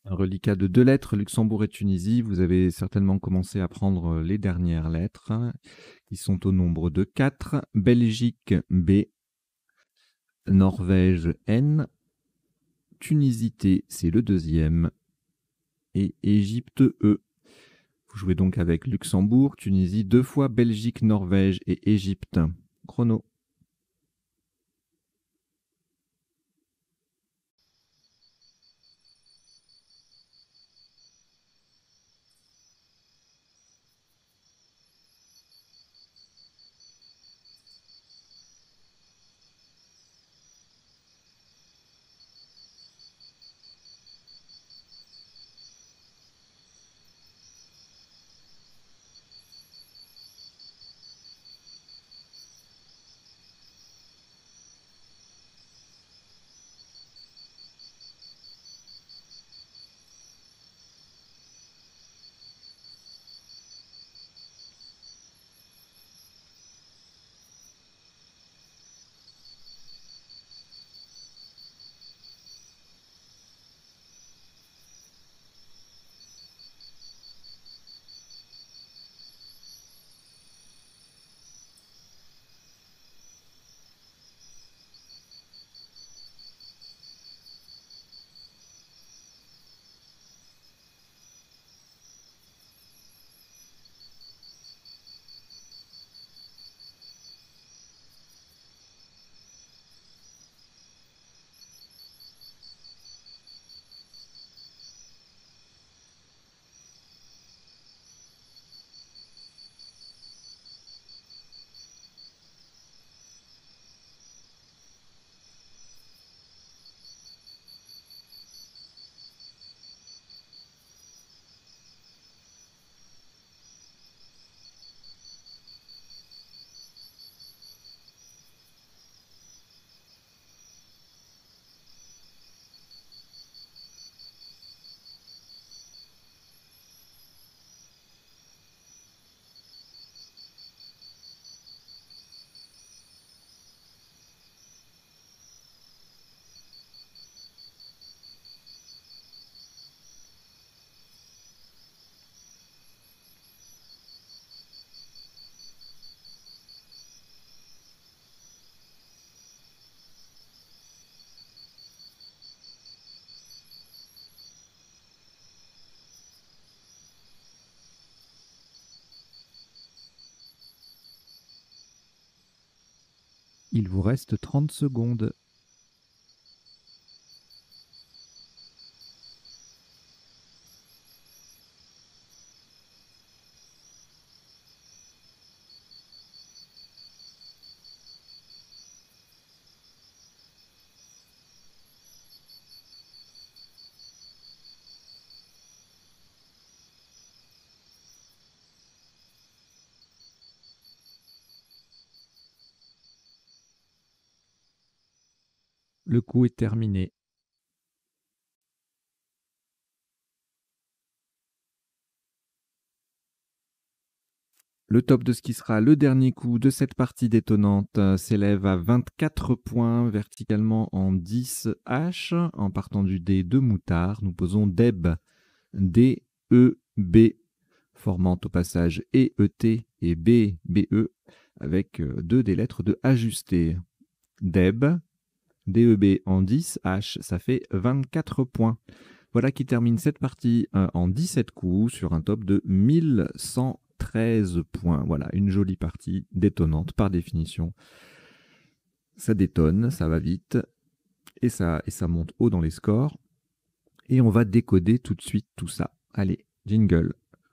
Un reliquat de deux lettres, Luxembourg et Tunisie. Vous avez certainement commencé à prendre les dernières lettres. Ils sont au nombre de quatre. Belgique, B. Norvège, N. Tunisie, T, c'est le deuxième. Et Égypte, E. Vous jouez donc avec Luxembourg, Tunisie, deux fois, Belgique, Norvège et Égypte. Chrono. Il vous reste trente secondes. Le coup est terminé. Le top de ce qui sera le dernier coup de cette partie détonnante euh, s'élève à vingt-quatre points verticalement en dix H. En partant du dé de moutard, nous posons Deb, D, E, B, formant au passage E, E, T et B, B, E, avec euh, deux des lettres de ajusté. Deb, D, E, B en dix H, ça fait vingt-quatre points. Voilà qui termine cette partie euh, en dix-sept coups sur un top de mille cent treize points. Voilà, une jolie partie détonnante par définition. Ça détonne, ça va vite et ça, et ça monte haut dans les scores. Et on va décoder tout de suite tout ça. Allez, jingle.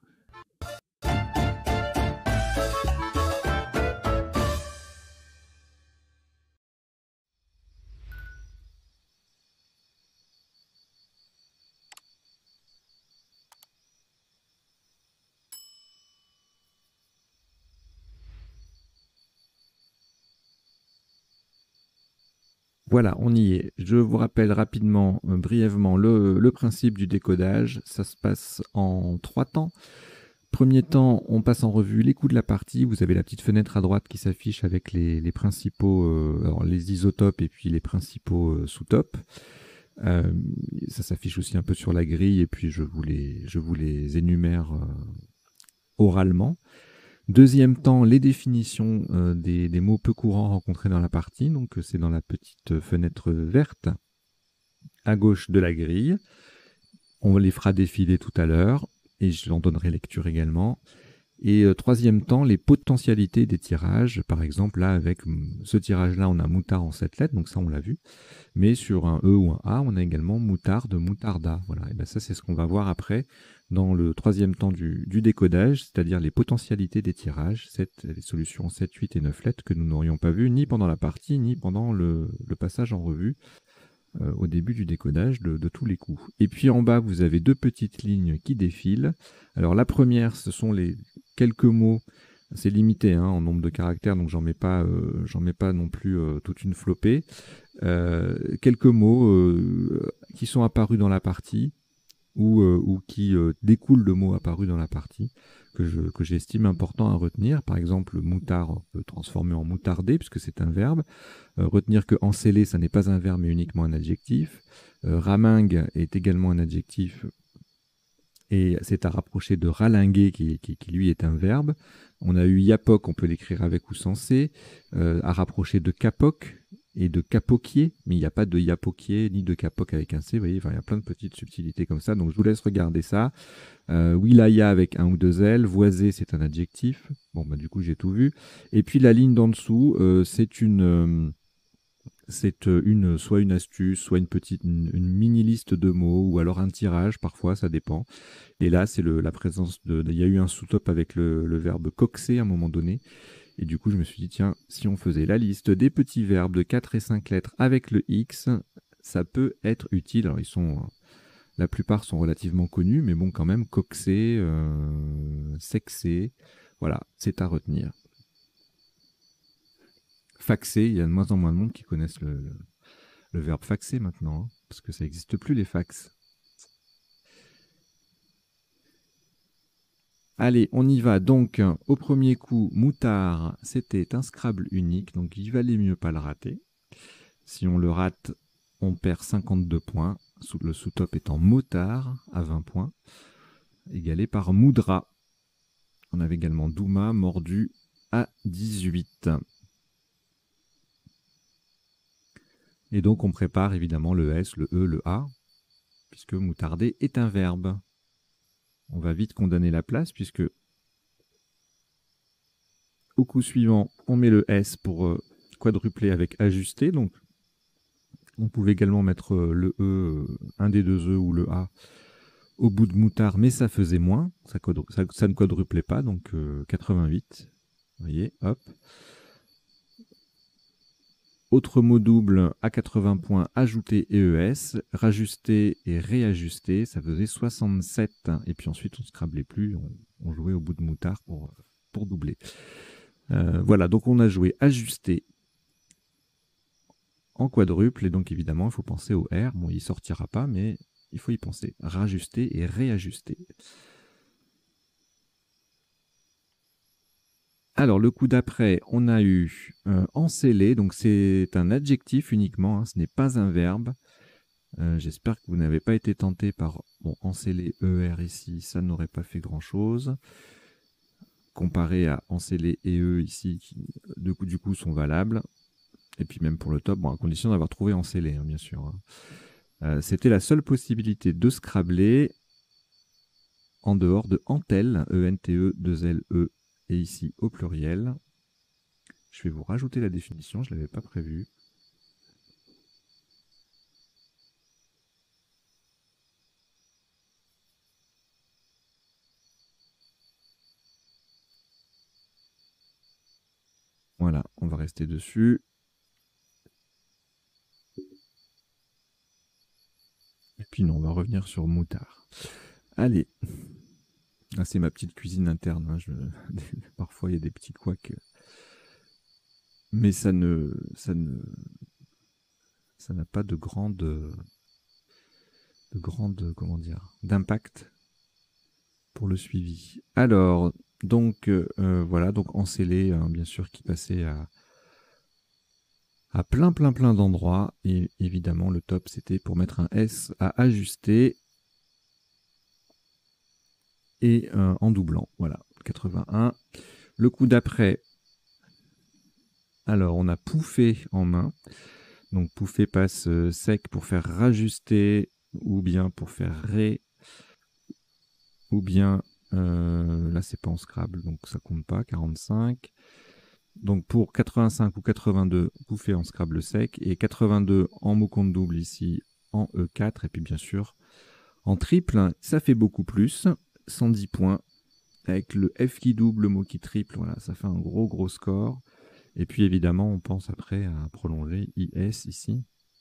Voilà, on y est. Je vous rappelle rapidement, euh, brièvement, le, le principe du décodage. Ça se passe en trois temps. Premier temps, on passe en revue les coups de la partie. Vous avez la petite fenêtre à droite qui s'affiche avec les, les principaux, euh, alors les isotopes et puis les principaux euh, sous-topes. Euh, ça s'affiche aussi un peu sur la grille et puis je vous les, je vous les énumère euh, oralement. Deuxième temps, les définitions euh, des, des mots peu courants rencontrés dans la partie. Donc c'est dans la petite fenêtre verte à gauche de la grille. On les fera défiler tout à l'heure et je l'en donnerai lecture également. Et euh, troisième temps, les potentialités des tirages. Par exemple, là, avec ce tirage-là, on a moutard en sept lettres, donc ça, on l'a vu. Mais sur un E ou un A, on a également moutarde, moutarda. Voilà, et bien ça, c'est ce qu'on va voir après dans le troisième temps du, du décodage, c'est-à-dire les potentialités des tirages, sept, les solutions sept, huit et neuf lettres que nous n'aurions pas vues ni pendant la partie, ni pendant le, le passage en revue. Euh, au début du décodage de, de tous les coups. Et puis en bas, vous avez deux petites lignes qui défilent. Alors la première, ce sont les quelques mots. C'est limité hein, en nombre de caractères, donc j'en mets pas, euh, j'en mets pas non plus euh, toute une flopée. Euh, quelques mots euh, qui sont apparus dans la partie ou, euh, ou qui euh, découlent de mots apparus dans la partie que je, que j'estime important à retenir. Par exemple, moutard, on peut transformer en moutarder puisque c'est un verbe. Euh, retenir que enceller, ça n'est pas un verbe mais uniquement un adjectif. Euh, ramingue est également un adjectif et c'est à rapprocher de ralinguer qui, qui, qui lui est un verbe. On a eu yapoc, on peut l'écrire avec ou sans C, euh, à rapprocher de capoc et de capoquier, mais il n'y a pas de yapoquier ni de capoc avec un C, vous voyez, enfin, il y a plein de petites subtilités comme ça, donc je vous laisse regarder ça. Euh, wilaya avec un ou deux L, voiser c'est un adjectif, bon bah du coup j'ai tout vu, et puis la ligne d'en dessous, euh, c'est une... Euh, c'est une, soit une astuce, soit une petite, une, une mini liste de mots, ou alors un tirage, parfois, ça dépend. Et là, c'est la présence de, il y a eu un sous-top avec le, le verbe coxer à un moment donné. Et du coup, je me suis dit, tiens, si on faisait la liste des petits verbes de quatre et cinq lettres avec le X, ça peut être utile. Alors, ils sont, la plupart sont relativement connus, mais bon, quand même, coxer, euh, sexer, voilà, c'est à retenir. Faxer, il y a de moins en moins de monde qui connaissent le, le, le verbe faxer maintenant, hein, parce que ça n'existe plus les fax. Allez, on y va. Donc, au premier coup, moutard, c'était un Scrabble unique, donc il valait mieux pas le rater. Si on le rate, on perd cinquante-deux points. Le sous-top étant motard à vingt points, égalé par moudra. On avait également douma, mordu à dix-huit. Et donc, on prépare évidemment le S, le E, le A, puisque moutarder est un verbe. On va vite condamner la place, puisque au coup suivant, on met le S pour euh, quadrupler avec ajusté. Donc, on pouvait également mettre euh, le E, euh, un des deux E ou le A au bout de moutard, mais ça faisait moins. Ça, ça, ça ne quadruplait pas, donc euh, quatre-vingt-huit. Vous voyez, hop. Autre mot double à quatre-vingts points, ajouter E E S, rajuster et réajuster, ça faisait soixante-sept. Et puis ensuite, on ne scrablait plus, on, on jouait au bout de moutard pour, pour doubler. Euh, voilà, donc on a joué ajuster en quadruple, et donc évidemment, il faut penser au R. Bon, il ne sortira pas, mais il faut y penser. Rajuster et réajuster. Alors, le coup d'après, on a eu euh, enceller, donc c'est un adjectif uniquement, hein, ce n'est pas un verbe. Euh, J'espère que vous n'avez pas été tenté par bon, enceller E R ici, ça n'aurait pas fait grand-chose. Comparé à enceller et E ici, qui du coup, du coup sont valables. Et puis même pour le top, bon, à condition d'avoir trouvé enceller, hein, bien sûr. Hein. Euh, C'était la seule possibilité de scrabler en dehors de entel, E N T E, deux L E, et ici au pluriel. Je vais vous rajouter la définition, je ne l'avais pas prévu. Voilà, on va rester dessus. Et puis non, on va revenir sur moutard. Allez. Ah, c'est ma petite cuisine interne. Hein. Je... Parfois, il y a des petits couacs. Mais ça ne, ça ne, ça n'a pas de grande, de grande, comment dire, d'impact pour le suivi. Alors, donc euh, voilà, donc enceller, hein, bien sûr, qui passait à à plein plein plein d'endroits. Et évidemment, le top, c'était pour mettre un S à ajuster. Et euh, en doublant, voilà, quatre-vingt-un. Le coup d'après, alors on a pouffé en main. Donc pouffer passe euh, sec pour faire rajuster, ou bien pour faire ré, ou bien, euh, là c'est pas en Scrabble, donc ça compte pas, quarante-cinq. Donc pour quatre-vingt-cinq ou quatre-vingt-deux, pouffer en Scrabble sec, et quatre-vingt-deux en mot compte double ici, en E quatre, et puis bien sûr, en triple, ça fait beaucoup plus, cent dix points, avec le F qui double, le mot qui triple, voilà, ça fait un gros gros score. Et puis évidemment, on pense après à prolonger I S ici.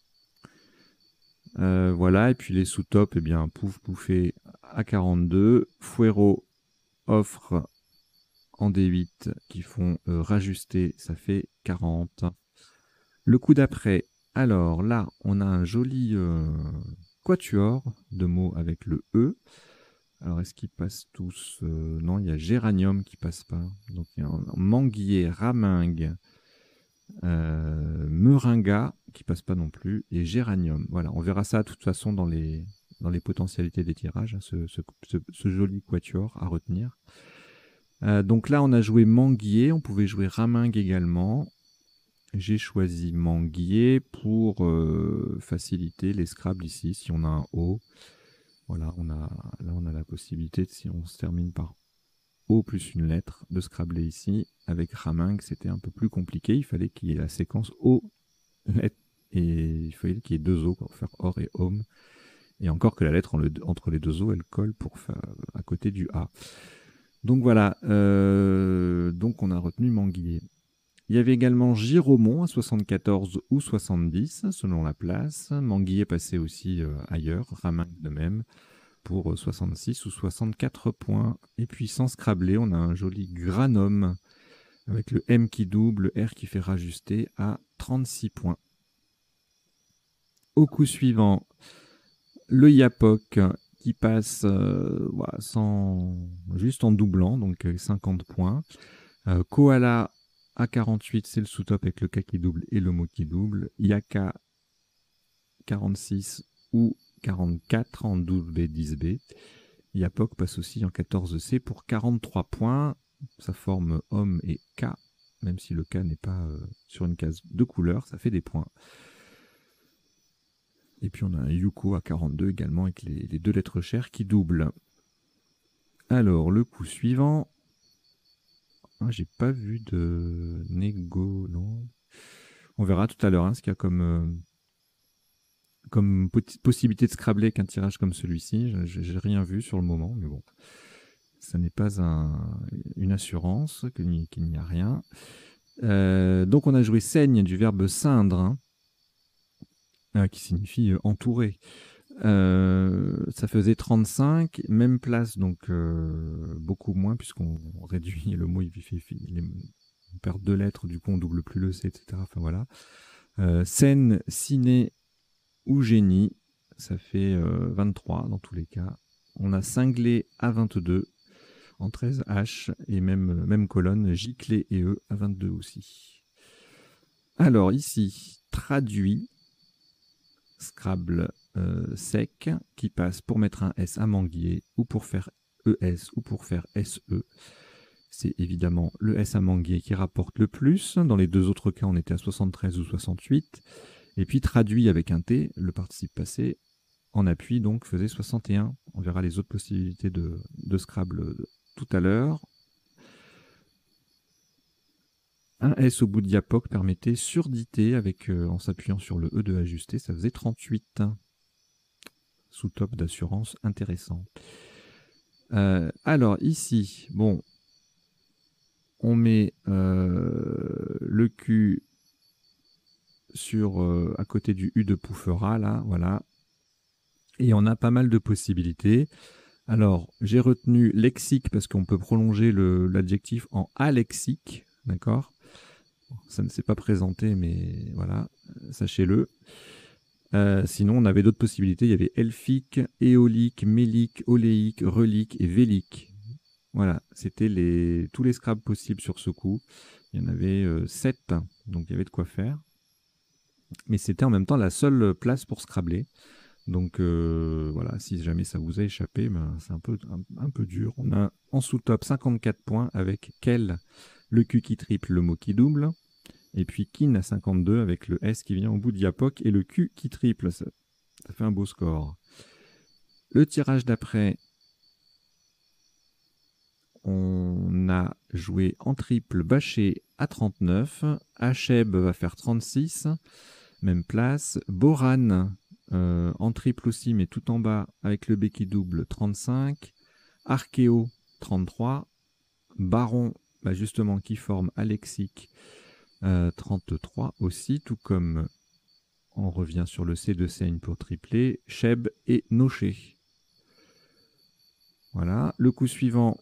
Euh, voilà, et puis les sous-tops, eh bien, pouf, pouffé à quarante-deux. Fouero offre en D huit qui font euh, rajuster, ça fait quarante. Le coup d'après, alors là, on a un joli euh, quatuor de mots avec le E. Alors, est-ce qu'ils passent tous euh, Non, il y a géranium qui passe pas. Donc, il y a un manguier, ramingue, euh, meringa qui passe pas non plus, et géranium. Voilà, on verra ça de toute façon dans les, dans les potentialités des tirages, hein, ce, ce, ce, ce joli quatuor à retenir. Euh, donc là, on a joué manguier, on pouvait jouer ramingue également. J'ai choisi manguier pour euh, faciliter les Scrabble ici, si on a un O. Voilà, on a, là on a la possibilité, de, si on se termine par O plus une lettre, de Scrabbler ici. Avec ramingue, c'était un peu plus compliqué, il fallait qu'il y ait la séquence O, et il fallait qu'il y ait deux O pour faire or et home. Et encore que la lettre entre les deux O, elle colle pour faire, à côté du A. Donc voilà, euh, donc on a retenu manguier. Il y avait également Giromont à soixante-quatorze ou soixante-dix, selon la place. Manguier passait aussi euh, ailleurs, ramingue de même, pour soixante-six ou soixante-quatre points. Et puis sans Scrabbler, on a un joli granum, avec le M qui double, R qui fait rajuster à trente-six points. Au coup suivant, le Yapok qui passe euh, voilà, sans, juste en doublant, donc cinquante points. Euh, Koala à quarante-huit, c'est le sous-top avec le K qui double et le mot qui double. Yaka quarante-six ou quarante-quatre en double et dix B. Yapok passe aussi en quatorze C pour quarante-trois points. Ça forme homme et K, même si le K n'est pas euh, sur une case de couleur, ça fait des points. Et puis on a un Yuko à quarante-deux également avec les, les deux lettres chères qui doublent. Alors le coup suivant, ah, j'ai pas vu de négo, non. On verra tout à l'heure hein, ce qu'il y a comme, euh, comme possibilité de Scrabbler avec un tirage comme celui-ci. J'ai rien vu sur le moment, mais bon, ça n'est pas un, une assurance qu'il n'y a rien. Euh, donc on a joué saigne du verbe ceindre, hein, euh, qui signifie euh, entourer. Euh, ça faisait trente-cinq, même place, donc euh, beaucoup moins, puisqu'on réduit le mot, il fait, il, on perd deux lettres, du coup on double plus le C, et cetera. Enfin voilà. Euh, scène, ciné ou génie, ça fait euh, vingt-trois dans tous les cas. On a cinglé à vingt-deux en treize H, et même, même colonne, giclé et E à vingt-deux aussi. Alors ici, traduit, Scrabble euh, sec, qui passe pour mettre un S à manguier, ou pour faire E S, ou pour faire S E. C'est évidemment le S à manguier qui rapporte le plus. Dans les deux autres cas, on était à soixante-treize ou soixante-huit. Et puis traduit avec un T, le participe passé, en appui, donc faisait soixante et un. On verra les autres possibilités de, de Scrabble tout à l'heure. Un S au bout de Yapok permettait surdité avec, euh, en s'appuyant sur le E de ajuster, ça faisait trente-huit. Sous-top d'assurance intéressant. Euh, alors ici, bon, on met euh, le Q sur, euh, à côté du U de Pouffera, là, voilà. Et on a pas mal de possibilités. Alors, j'ai retenu lexique parce qu'on peut prolonger l'adjectif en alexique, d'accord? Ça ne s'est pas présenté, mais voilà, sachez-le. Euh, sinon, on avait d'autres possibilités. Il y avait elfique, éolique, mélique, oléique, relique et vélique. Voilà, c'était les, tous les Scrabble possibles sur ce coup. Il y en avait euh, sept, donc il y avait de quoi faire. mais c'était en même temps la seule place pour Scrabble. Donc euh, voilà, si jamais ça vous a échappé, ben, c'est un peu, un, un peu dur. On a en sous-top cinquante-quatre points avec Quel, le Q qui triple, le mot qui double. Et puis Kin à cinquante-deux avec le S qui vient au bout de Yapok et le Q qui triple. Ça, ça fait un beau score. Le tirage d'après, on a joué en triple Bâché à trente-neuf. Hacheb va faire trente-six. Même place. Boran euh, en triple aussi, mais tout en bas avec le B qui double, trente-cinq. Archéo, trente-trois. Baron, bah justement, qui forme Alexic, euh, trente-trois aussi, tout comme on revient sur le C de Seigne pour tripler, Cheb et Noché. Voilà. Le coup suivant,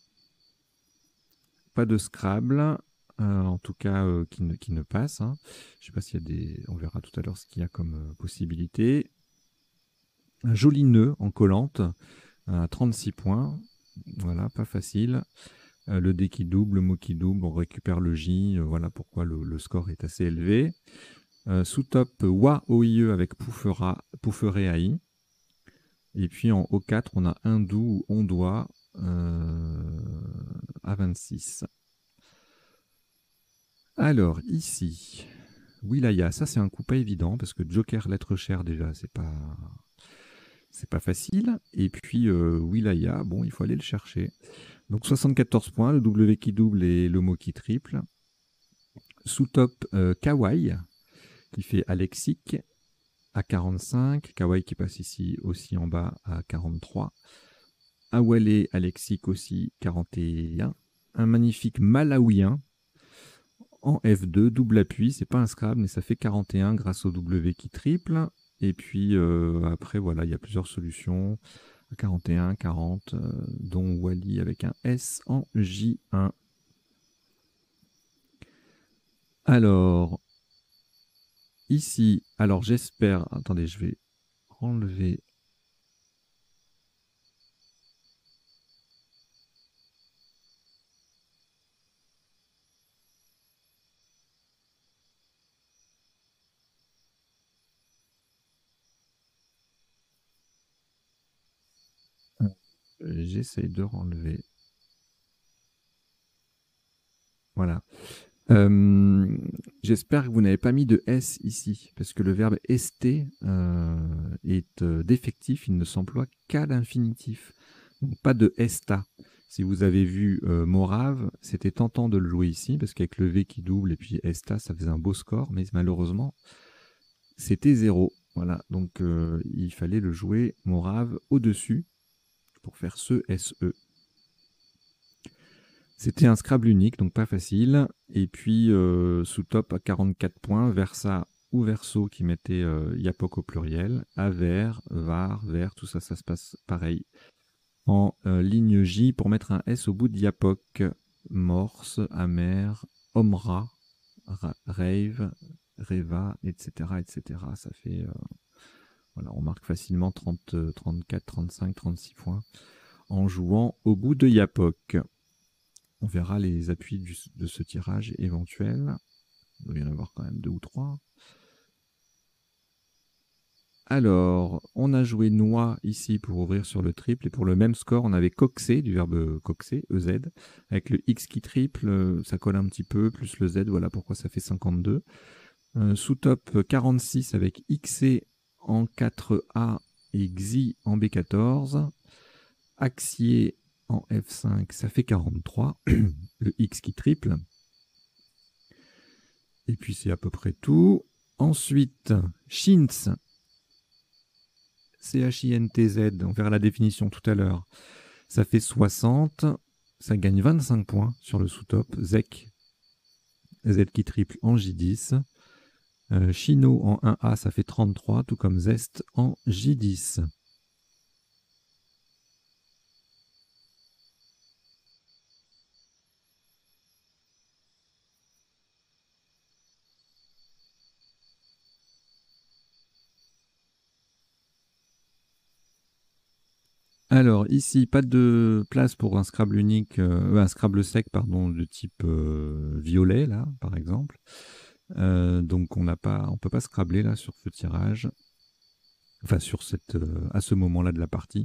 pas de Scrabble, euh, en tout cas euh, qui, ne, qui ne passe. Hein. Je ne sais pas s'il y a des... On verra tout à l'heure ce qu'il y a comme euh, possibilité. Un joli nœud en collante à trente-six points. Voilà, pas facile. Euh, le D qui double, le mot qui double, on récupère le J. Euh, voilà pourquoi le, le score est assez élevé. Euh, sous top, Wa O I E avec Poufera, Poufferet A I. Et puis en O quatre, on a Hindou ou Ondois euh, à vingt-six. Alors ici, Wilaya, ça c'est un coup pas évident parce que Joker lettre chère déjà, c'est pas c'est pas facile. Et puis euh, Wilaya, bon, il faut aller le chercher. Donc soixante-quatorze points, le W qui double et le mot qui triple. Sous top, euh, Kawaii qui fait Alexic à quarante-cinq. Kawaii qui passe ici aussi en bas à quarante-trois. Awale Alexic aussi, quarante et un. Un magnifique Malaouien en F deux, double appui. C'est pas un Scrabble, mais ça fait quarante et un grâce au W qui triple. Et puis euh, après, voilà, il y a plusieurs solutions. quarante et un, quarante, euh, dont Wally avec un S en J un. Alors, ici, alors j'espère... Attendez, je vais enlever... J'essaye de renlever. Voilà. Euh, J'espère que vous n'avez pas mis de S ici, parce que le verbe ester euh, est euh, défectif, il ne s'emploie qu'à l'infinitif. Donc pas de esta. Si vous avez vu euh, Morave, c'était tentant de le jouer ici, parce qu'avec le V qui double et puis esta, ça faisait un beau score, mais malheureusement, c'était zéro. Voilà, donc euh, il fallait le jouer Morave au-dessus pour faire ce S E. C'était un Scrabble unique, donc pas facile. Et puis, euh, sous top à quarante-quatre points, Versa ou Verso qui mettait euh, Yapok au pluriel, Aver, Var, Ver, tout ça, ça se passe pareil. En euh, ligne J, pour mettre un S au bout de Yapok, Morse, Amer, Omra, Ra Rave, Reva, et cetera, et cetera. Ça fait... Euh, voilà, on marque facilement trente, trente-quatre, trente-cinq, trente-six points en jouant au bout de Yapok. On verra les appuis du, de ce tirage éventuel. Il doit y en avoir quand même deux ou trois. Alors, on a joué Noix ici pour ouvrir sur le triple. Et pour le même score, on avait coxé, du verbe coxer, E Z. Avec le X qui triple, ça colle un petit peu, plus le Z, voilà pourquoi ça fait cinquante-deux. Euh, sous top quarante-six avec X C en quatre A et Xi en B quatorze. Axier en F cinq, ça fait quarante-trois. Le X qui triple. Et puis c'est à peu près tout. Ensuite, Shintz, C H I N T Z, on verra la définition tout à l'heure. Ça fait soixante, ça gagne vingt-cinq points sur le sous-top. Zek, Z qui triple en J dix. Euh, Chino en un A, ça fait trente-trois, tout comme Zest en J dix. Alors ici, pas de place pour un Scrabble unique, euh, un Scrabble sec, pardon, de type euh, violet, là, par exemple. Euh, donc on n'a pas, on peut pas scrabler là sur ce tirage, enfin sur cette, euh, à ce moment-là de la partie.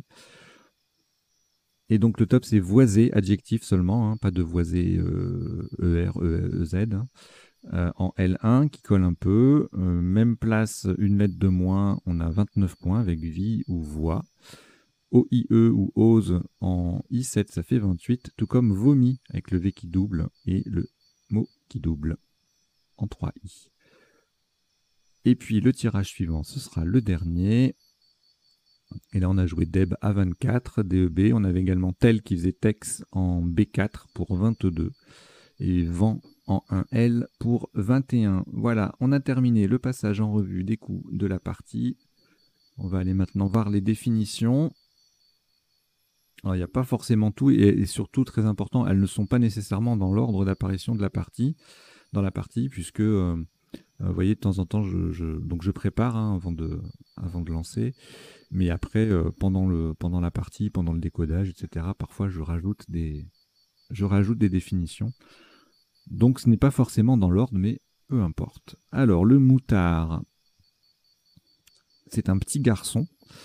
Et donc le top c'est voisé, adjectif seulement, hein, pas de voisé euh, E R, E Z, hein, euh, en L un qui colle un peu. Euh, même place, une lettre de moins, on a vingt-neuf points avec vie ou voix. O I E ou ose en I sept, ça fait vingt-huit, tout comme vomi avec le V qui double et le mot qui double en trois I. Et puis le tirage suivant, ce sera le dernier. Et là, on a joué Deb à vingt-quatre, D E B. On avait également Tel qui faisait Tex en B quatre pour vingt-deux. Et Vent en un L pour vingt et un. Voilà, on a terminé le passage en revue des coups de la partie. On va aller maintenant voir les définitions. Alors, il n'y a pas forcément tout, et, et surtout, très important, elles ne sont pas nécessairement dans l'ordre d'apparition de la partie, dans la partie, puisque, euh, vous voyez, de temps en temps, je, je, donc je prépare hein, avant, de, avant de lancer. Mais après, euh, pendant, le, pendant la partie, pendant le décodage, et cetera, parfois je rajoute des, je rajoute des définitions. Donc ce n'est pas forcément dans l'ordre, mais peu importe. Alors, le moutard, c'est un petit garçon.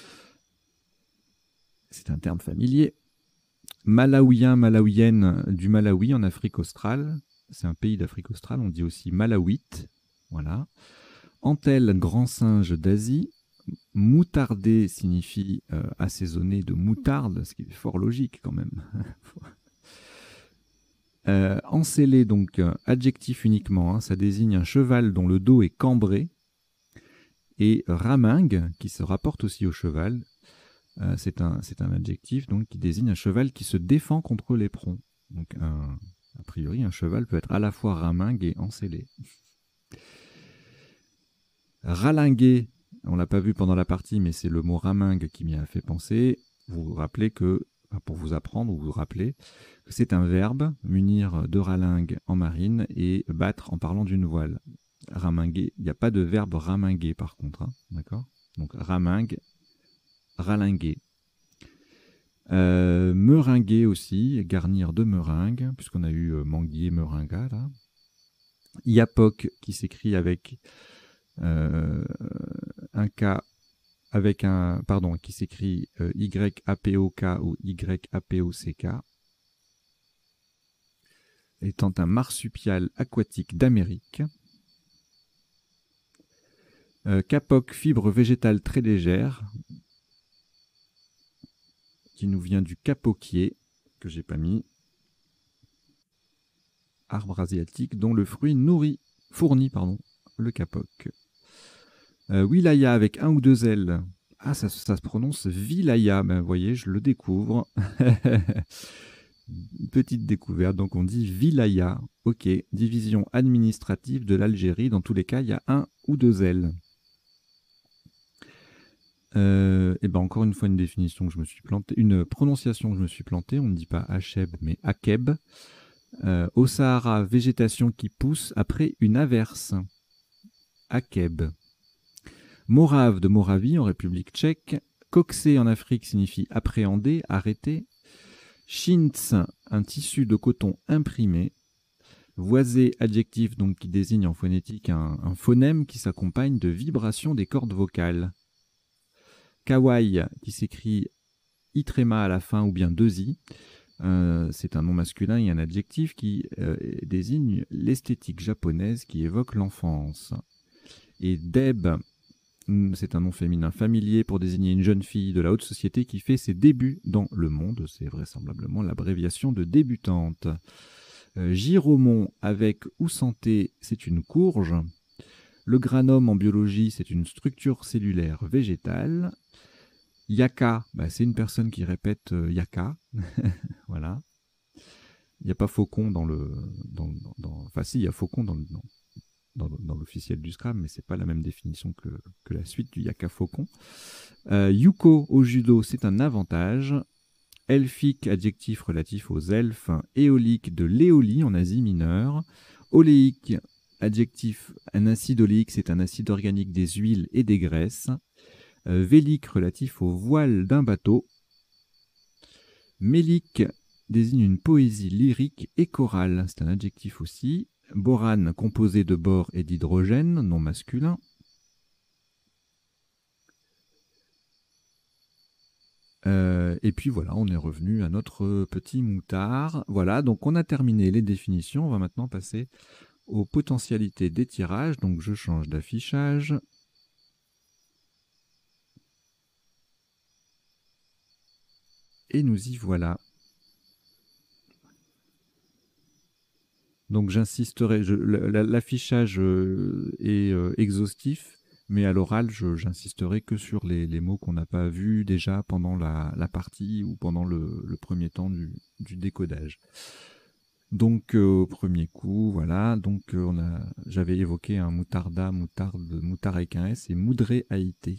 C'est un terme familier. Malaouien, malawienne du Malawi en Afrique australe. C'est un pays d'Afrique australe, on dit aussi malawite. Voilà. Antel, grand singe d'Asie. Moutardé signifie euh, assaisonné de moutarde, ce qui est fort logique quand même. euh, encellé, donc euh, adjectif uniquement, hein, ça désigne un cheval dont le dos est cambré. Et ramingue, qui se rapporte aussi au cheval, euh, c'est un, c'est un adjectif donc, qui désigne un cheval qui se défend contre l'éperon. Donc un, a priori, un cheval peut être à la fois ramingue et encellé. Ralinguer, on l'a pas vu pendant la partie, mais c'est le mot ramingue qui m'y a fait penser. Vous vous rappelez que, pour vous apprendre, vous vous rappelez, que c'est un verbe, munir de ralingue en marine et battre en parlant d'une voile. Raminguer, il n'y a pas de verbe raminguer par contre, hein, d'accord? Donc ramingue, ralinguer. Euh, meringuer aussi, garnir de meringue, puisqu'on a eu euh, manguier, meringa là. Yapoc qui s'écrit avec euh, un K avec un pardon qui s'écrit euh, Y A P O K ou Y A P O C K, étant un marsupial aquatique d'Amérique. Euh, Capoc, fibre végétale très légère, qui nous vient du capoquier, que j'ai pas mis. Arbre asiatique dont le fruit nourrit, fournit pardon, le capoc. Euh, wilaya avec un ou deux L. Ah, ça, ça se prononce Vilaya. Ben, vous voyez, je le découvre. Petite découverte. Donc, on dit Vilaya. Ok. Division administrative de l'Algérie. Dans tous les cas, il y a un ou deux L. Euh, et ben encore une fois, une définition que je me suis planté. Une prononciation que je me suis planté. On ne dit pas Hacheb, mais Akeb. Euh, au Sahara, végétation qui pousse après une averse. Akeb. Morave de Moravie en République tchèque. Coxé en Afrique signifie appréhender, arrêter. Chintz, un tissu de coton imprimé. Voisé, adjectif donc qui désigne en phonétique un, un phonème qui s'accompagne de vibrations des cordes vocales. Kawaii, qui s'écrit itrema à la fin ou bien deux i. Euh, c'est un nom masculin et un adjectif qui euh, désigne l'esthétique japonaise qui évoque l'enfance. Et Deb, c'est un nom féminin familier pour désigner une jeune fille de la haute société qui fait ses débuts dans le monde. C'est vraisemblablement l'abréviation de débutante. Euh, Giromon avec ou santé, c'est une courge. Le granome en biologie, c'est une structure cellulaire végétale. Yaka, bah, c'est une personne qui répète euh, Yaka. Voilà. Il n'y a pas faucon dans le... Dans, dans, enfin si, il y a faucon dans le... Dans, dans, dans l'officiel du Scrum, mais c'est pas la même définition que, que la suite du Yaka Faucon. Euh, Yuko au judo, c'est un avantage. Elfique, adjectif relatif aux elfes. Éolique de l'éolie en Asie mineure. Oléique, adjectif, un acide oléique, c'est un acide organique des huiles et des graisses. Euh, vélique, relatif aux voiles d'un bateau. Mélique désigne une poésie lyrique et chorale, c'est un adjectif aussi. Borane composé de bore et d'hydrogène, non masculin. Euh, et puis voilà, on est revenu à notre petit moutard. Voilà, donc on a terminé les définitions. On va maintenant passer aux potentialités des tirages. Donc je change d'affichage. Et nous y voilà. Donc j'insisterai, l'affichage est exhaustif, mais à l'oral, j'insisterai que sur les, les mots qu'on n'a pas vus déjà pendant la, la partie ou pendant le, le premier temps du, du décodage. Donc euh, au premier coup, voilà, donc euh, on a, j'avais évoqué un moutarda, moutarde, moutard avec un S et moudré haïté.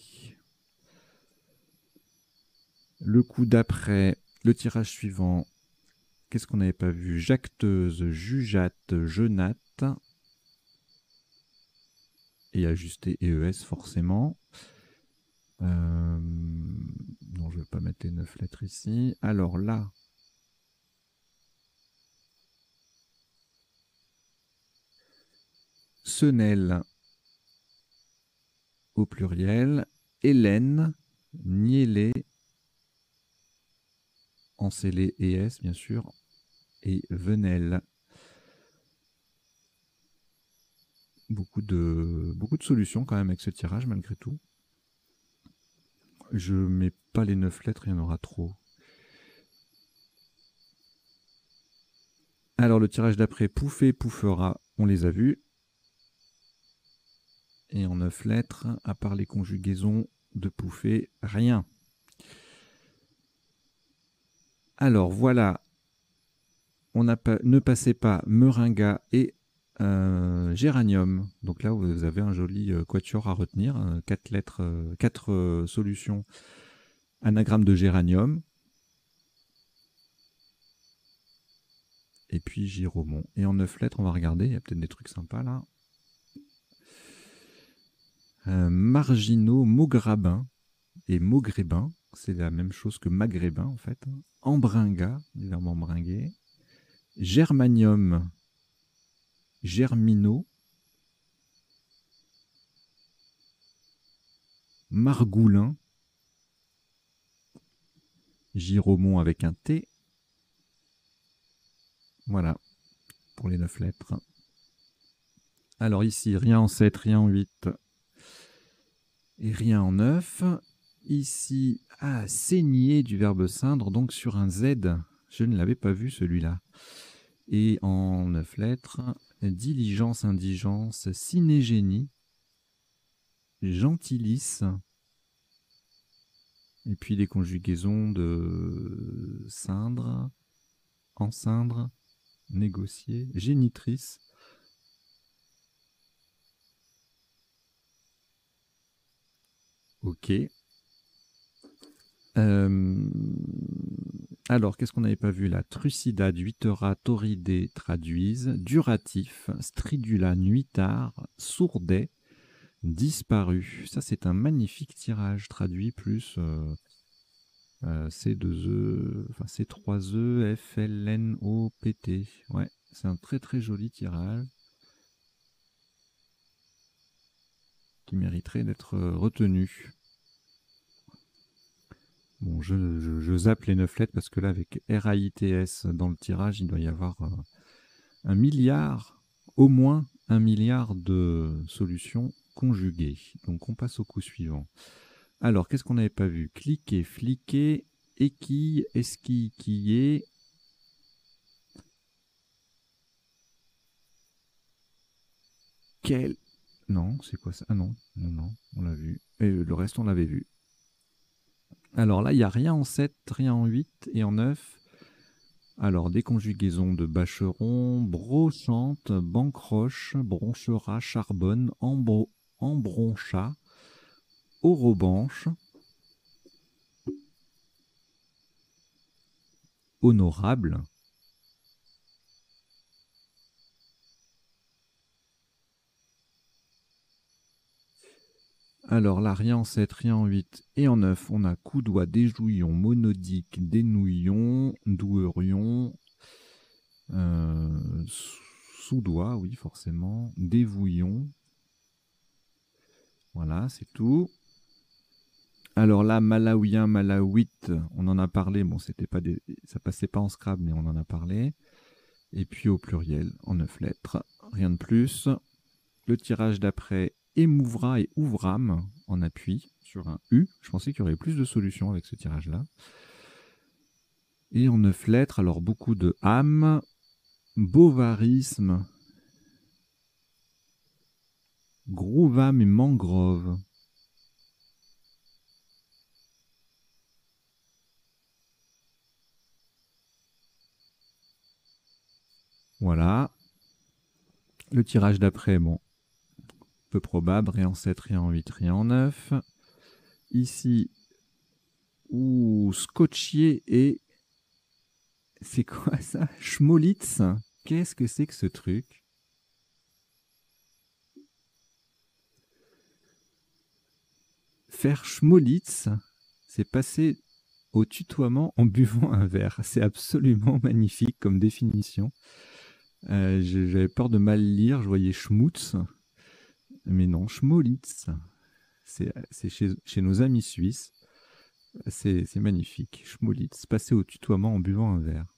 Le coup d'après, le tirage suivant, qu'est-ce qu'on n'avait pas vu? Jacteuse, jugeate, jeunate. Et ajusté E E S forcément. Euh, non, je ne vais pas mettre les neuf lettres ici. Alors là, Senel au pluriel, Hélène, Niélé, Encélé et S bien sûr, et Venelle. Beaucoup de, beaucoup de solutions quand même avec ce tirage malgré tout. Je mets pas les neuf lettres, il y en aura trop. Alors le tirage d'après, Pouffé, Pouffera, on les a vus. Et en neuf lettres, à part les conjugaisons de Pouffé, rien. Alors voilà, on a pas, ne passez pas Meringa et euh, Géranium. Donc là, vous avez un joli euh, quatuor à retenir. Euh, quatre lettres, euh, quatre euh, solutions. Anagramme de Géranium. Et puis Giromon. Et en neuf lettres, on va regarder. Il y a peut-être des trucs sympas là. Euh, marginaux, Maugrabin et Maugrébin. C'est la même chose que Maghrébin en fait. Embringa, du verbe embringuer. Germanium, Germinaux. Margoulin, Giromon avec un T. Voilà, pour les neuf lettres. Alors ici, rien en sept, rien en huit et rien en neuf. Ici, ah, saigner du verbe ceindre, donc sur un Z. Je ne l'avais pas vu celui-là. Et en neuf lettres, diligence, indigence, cinégénie, gentilice. Et puis les conjugaisons de ceindre, enceindre, négocier, génitrice. Ok. Euh, alors, qu'est-ce qu'on n'avait pas vu là? Trucida, Duitera, Torridé traduisent, Duratif, Stridula, Nuitard, Sourdet, Disparu. Ça, c'est un magnifique tirage traduit plus euh, euh, C deux E, enfin C trois E, F L N O P T. Ouais, c'est un très très joli tirage qui mériterait d'être retenu. Bon, je, je, je zappe les neuf lettres parce que là, avec R A I T S dans le tirage, il doit y avoir euh, un milliard, au moins un milliard de solutions conjuguées. Donc, on passe au coup suivant. Alors, qu'est-ce qu'on n'avait pas vu? Cliquer, fliquer, équille, esquille, quiller. Quel... Non, c'est quoi ça? Ah non, non, non, on l'a vu. Et le reste, on l'avait vu. Alors là, il n'y a rien en sept, rien en huit et en neuf. Alors, des conjugaisons de Bacheron, brochante, bancroche, bronchera, charbonne, embro, embroncha, orobanche, honorable. Alors là, rien en sept, rien en huit et en neuf, on a coudois, déjouillon, monodique, dénouillon, doueurion, euh, sous-doigt, oui, forcément. Dévouillon. Voilà, c'est tout. Alors là, malaouien, malaouite, on en a parlé. Bon, c'était pas des... ça passait pas en Scrabble, mais on en a parlé. Et puis au pluriel, en neuf lettres. Rien de plus. Le tirage d'après, émouvra et ouvram, en appui sur un U. Je pensais qu'il y aurait plus de solutions avec ce tirage-là. Et en neuf lettres, alors beaucoup de âme, bovarisme, grouvam et mangrove. Voilà. Le tirage d'après, bon, peu probable, rien en sept, rien en huit, rien en neuf. Ici, ou scotchier et... C'est quoi ça? Schmolitz. Qu'est-ce que c'est que ce truc? Faire Schmolitz, c'est passer au tutoiement en buvant un verre. C'est absolument magnifique comme définition. Euh, J'avais peur de mal lire, je voyais Schmutz. Mais non, Schmolitz. C'est chez, chez nos amis suisses. C'est magnifique. Schmolitz, passer au tutoiement en buvant un verre.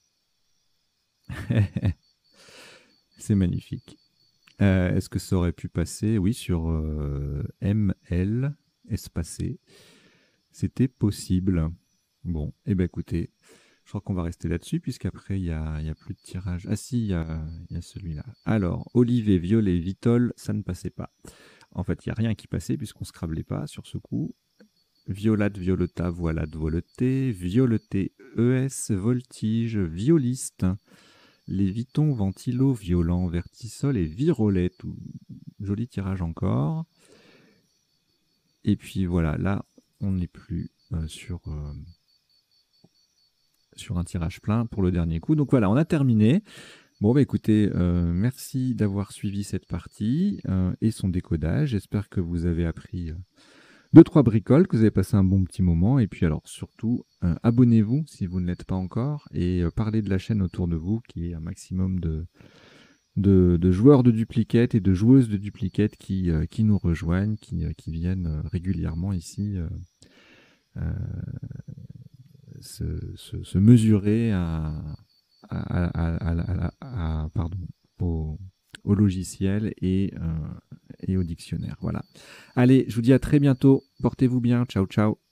C'est magnifique. Euh, Est-ce que ça aurait pu passer? Oui, sur euh, M L, espacé. C'était possible. Bon, eh bien écoutez, je crois qu'on va rester là-dessus, puisqu'après, il n'y a, y a plus de tirage. Ah si, il y a, y a celui-là. Alors, olivet, violet, vitol, ça ne passait pas. En fait, il n'y a rien qui passait, puisqu'on ne scrablait pas sur ce coup. Violate, violeta, voilate, voleté, violeté, E S, voltige, violiste, léviton, ventilo, violent, vertisol et virolet. Tout joli tirage encore. Et puis voilà, là, on n'est plus euh, sur, euh, sur un tirage plein pour le dernier coup. Donc voilà, on a terminé. Bon, bah écoutez, euh, merci d'avoir suivi cette partie euh, et son décodage. J'espère que vous avez appris... Euh, deux, trois bricoles, que vous avez passé un bon petit moment. Et puis alors, surtout, euh, abonnez-vous si vous ne l'êtes pas encore. Et euh, parlez de la chaîne autour de vous, qui est un maximum de, de, de joueurs de duplicate et de joueuses de duplicate qui, euh, qui nous rejoignent, qui, euh, qui viennent euh, régulièrement ici euh, euh, se, se, se mesurer à, à, à, à, à, à pardon, au, au logiciel et, euh, et au dictionnaire. Voilà. Allez, je vous dis à très bientôt. Portez-vous bien. Ciao, ciao.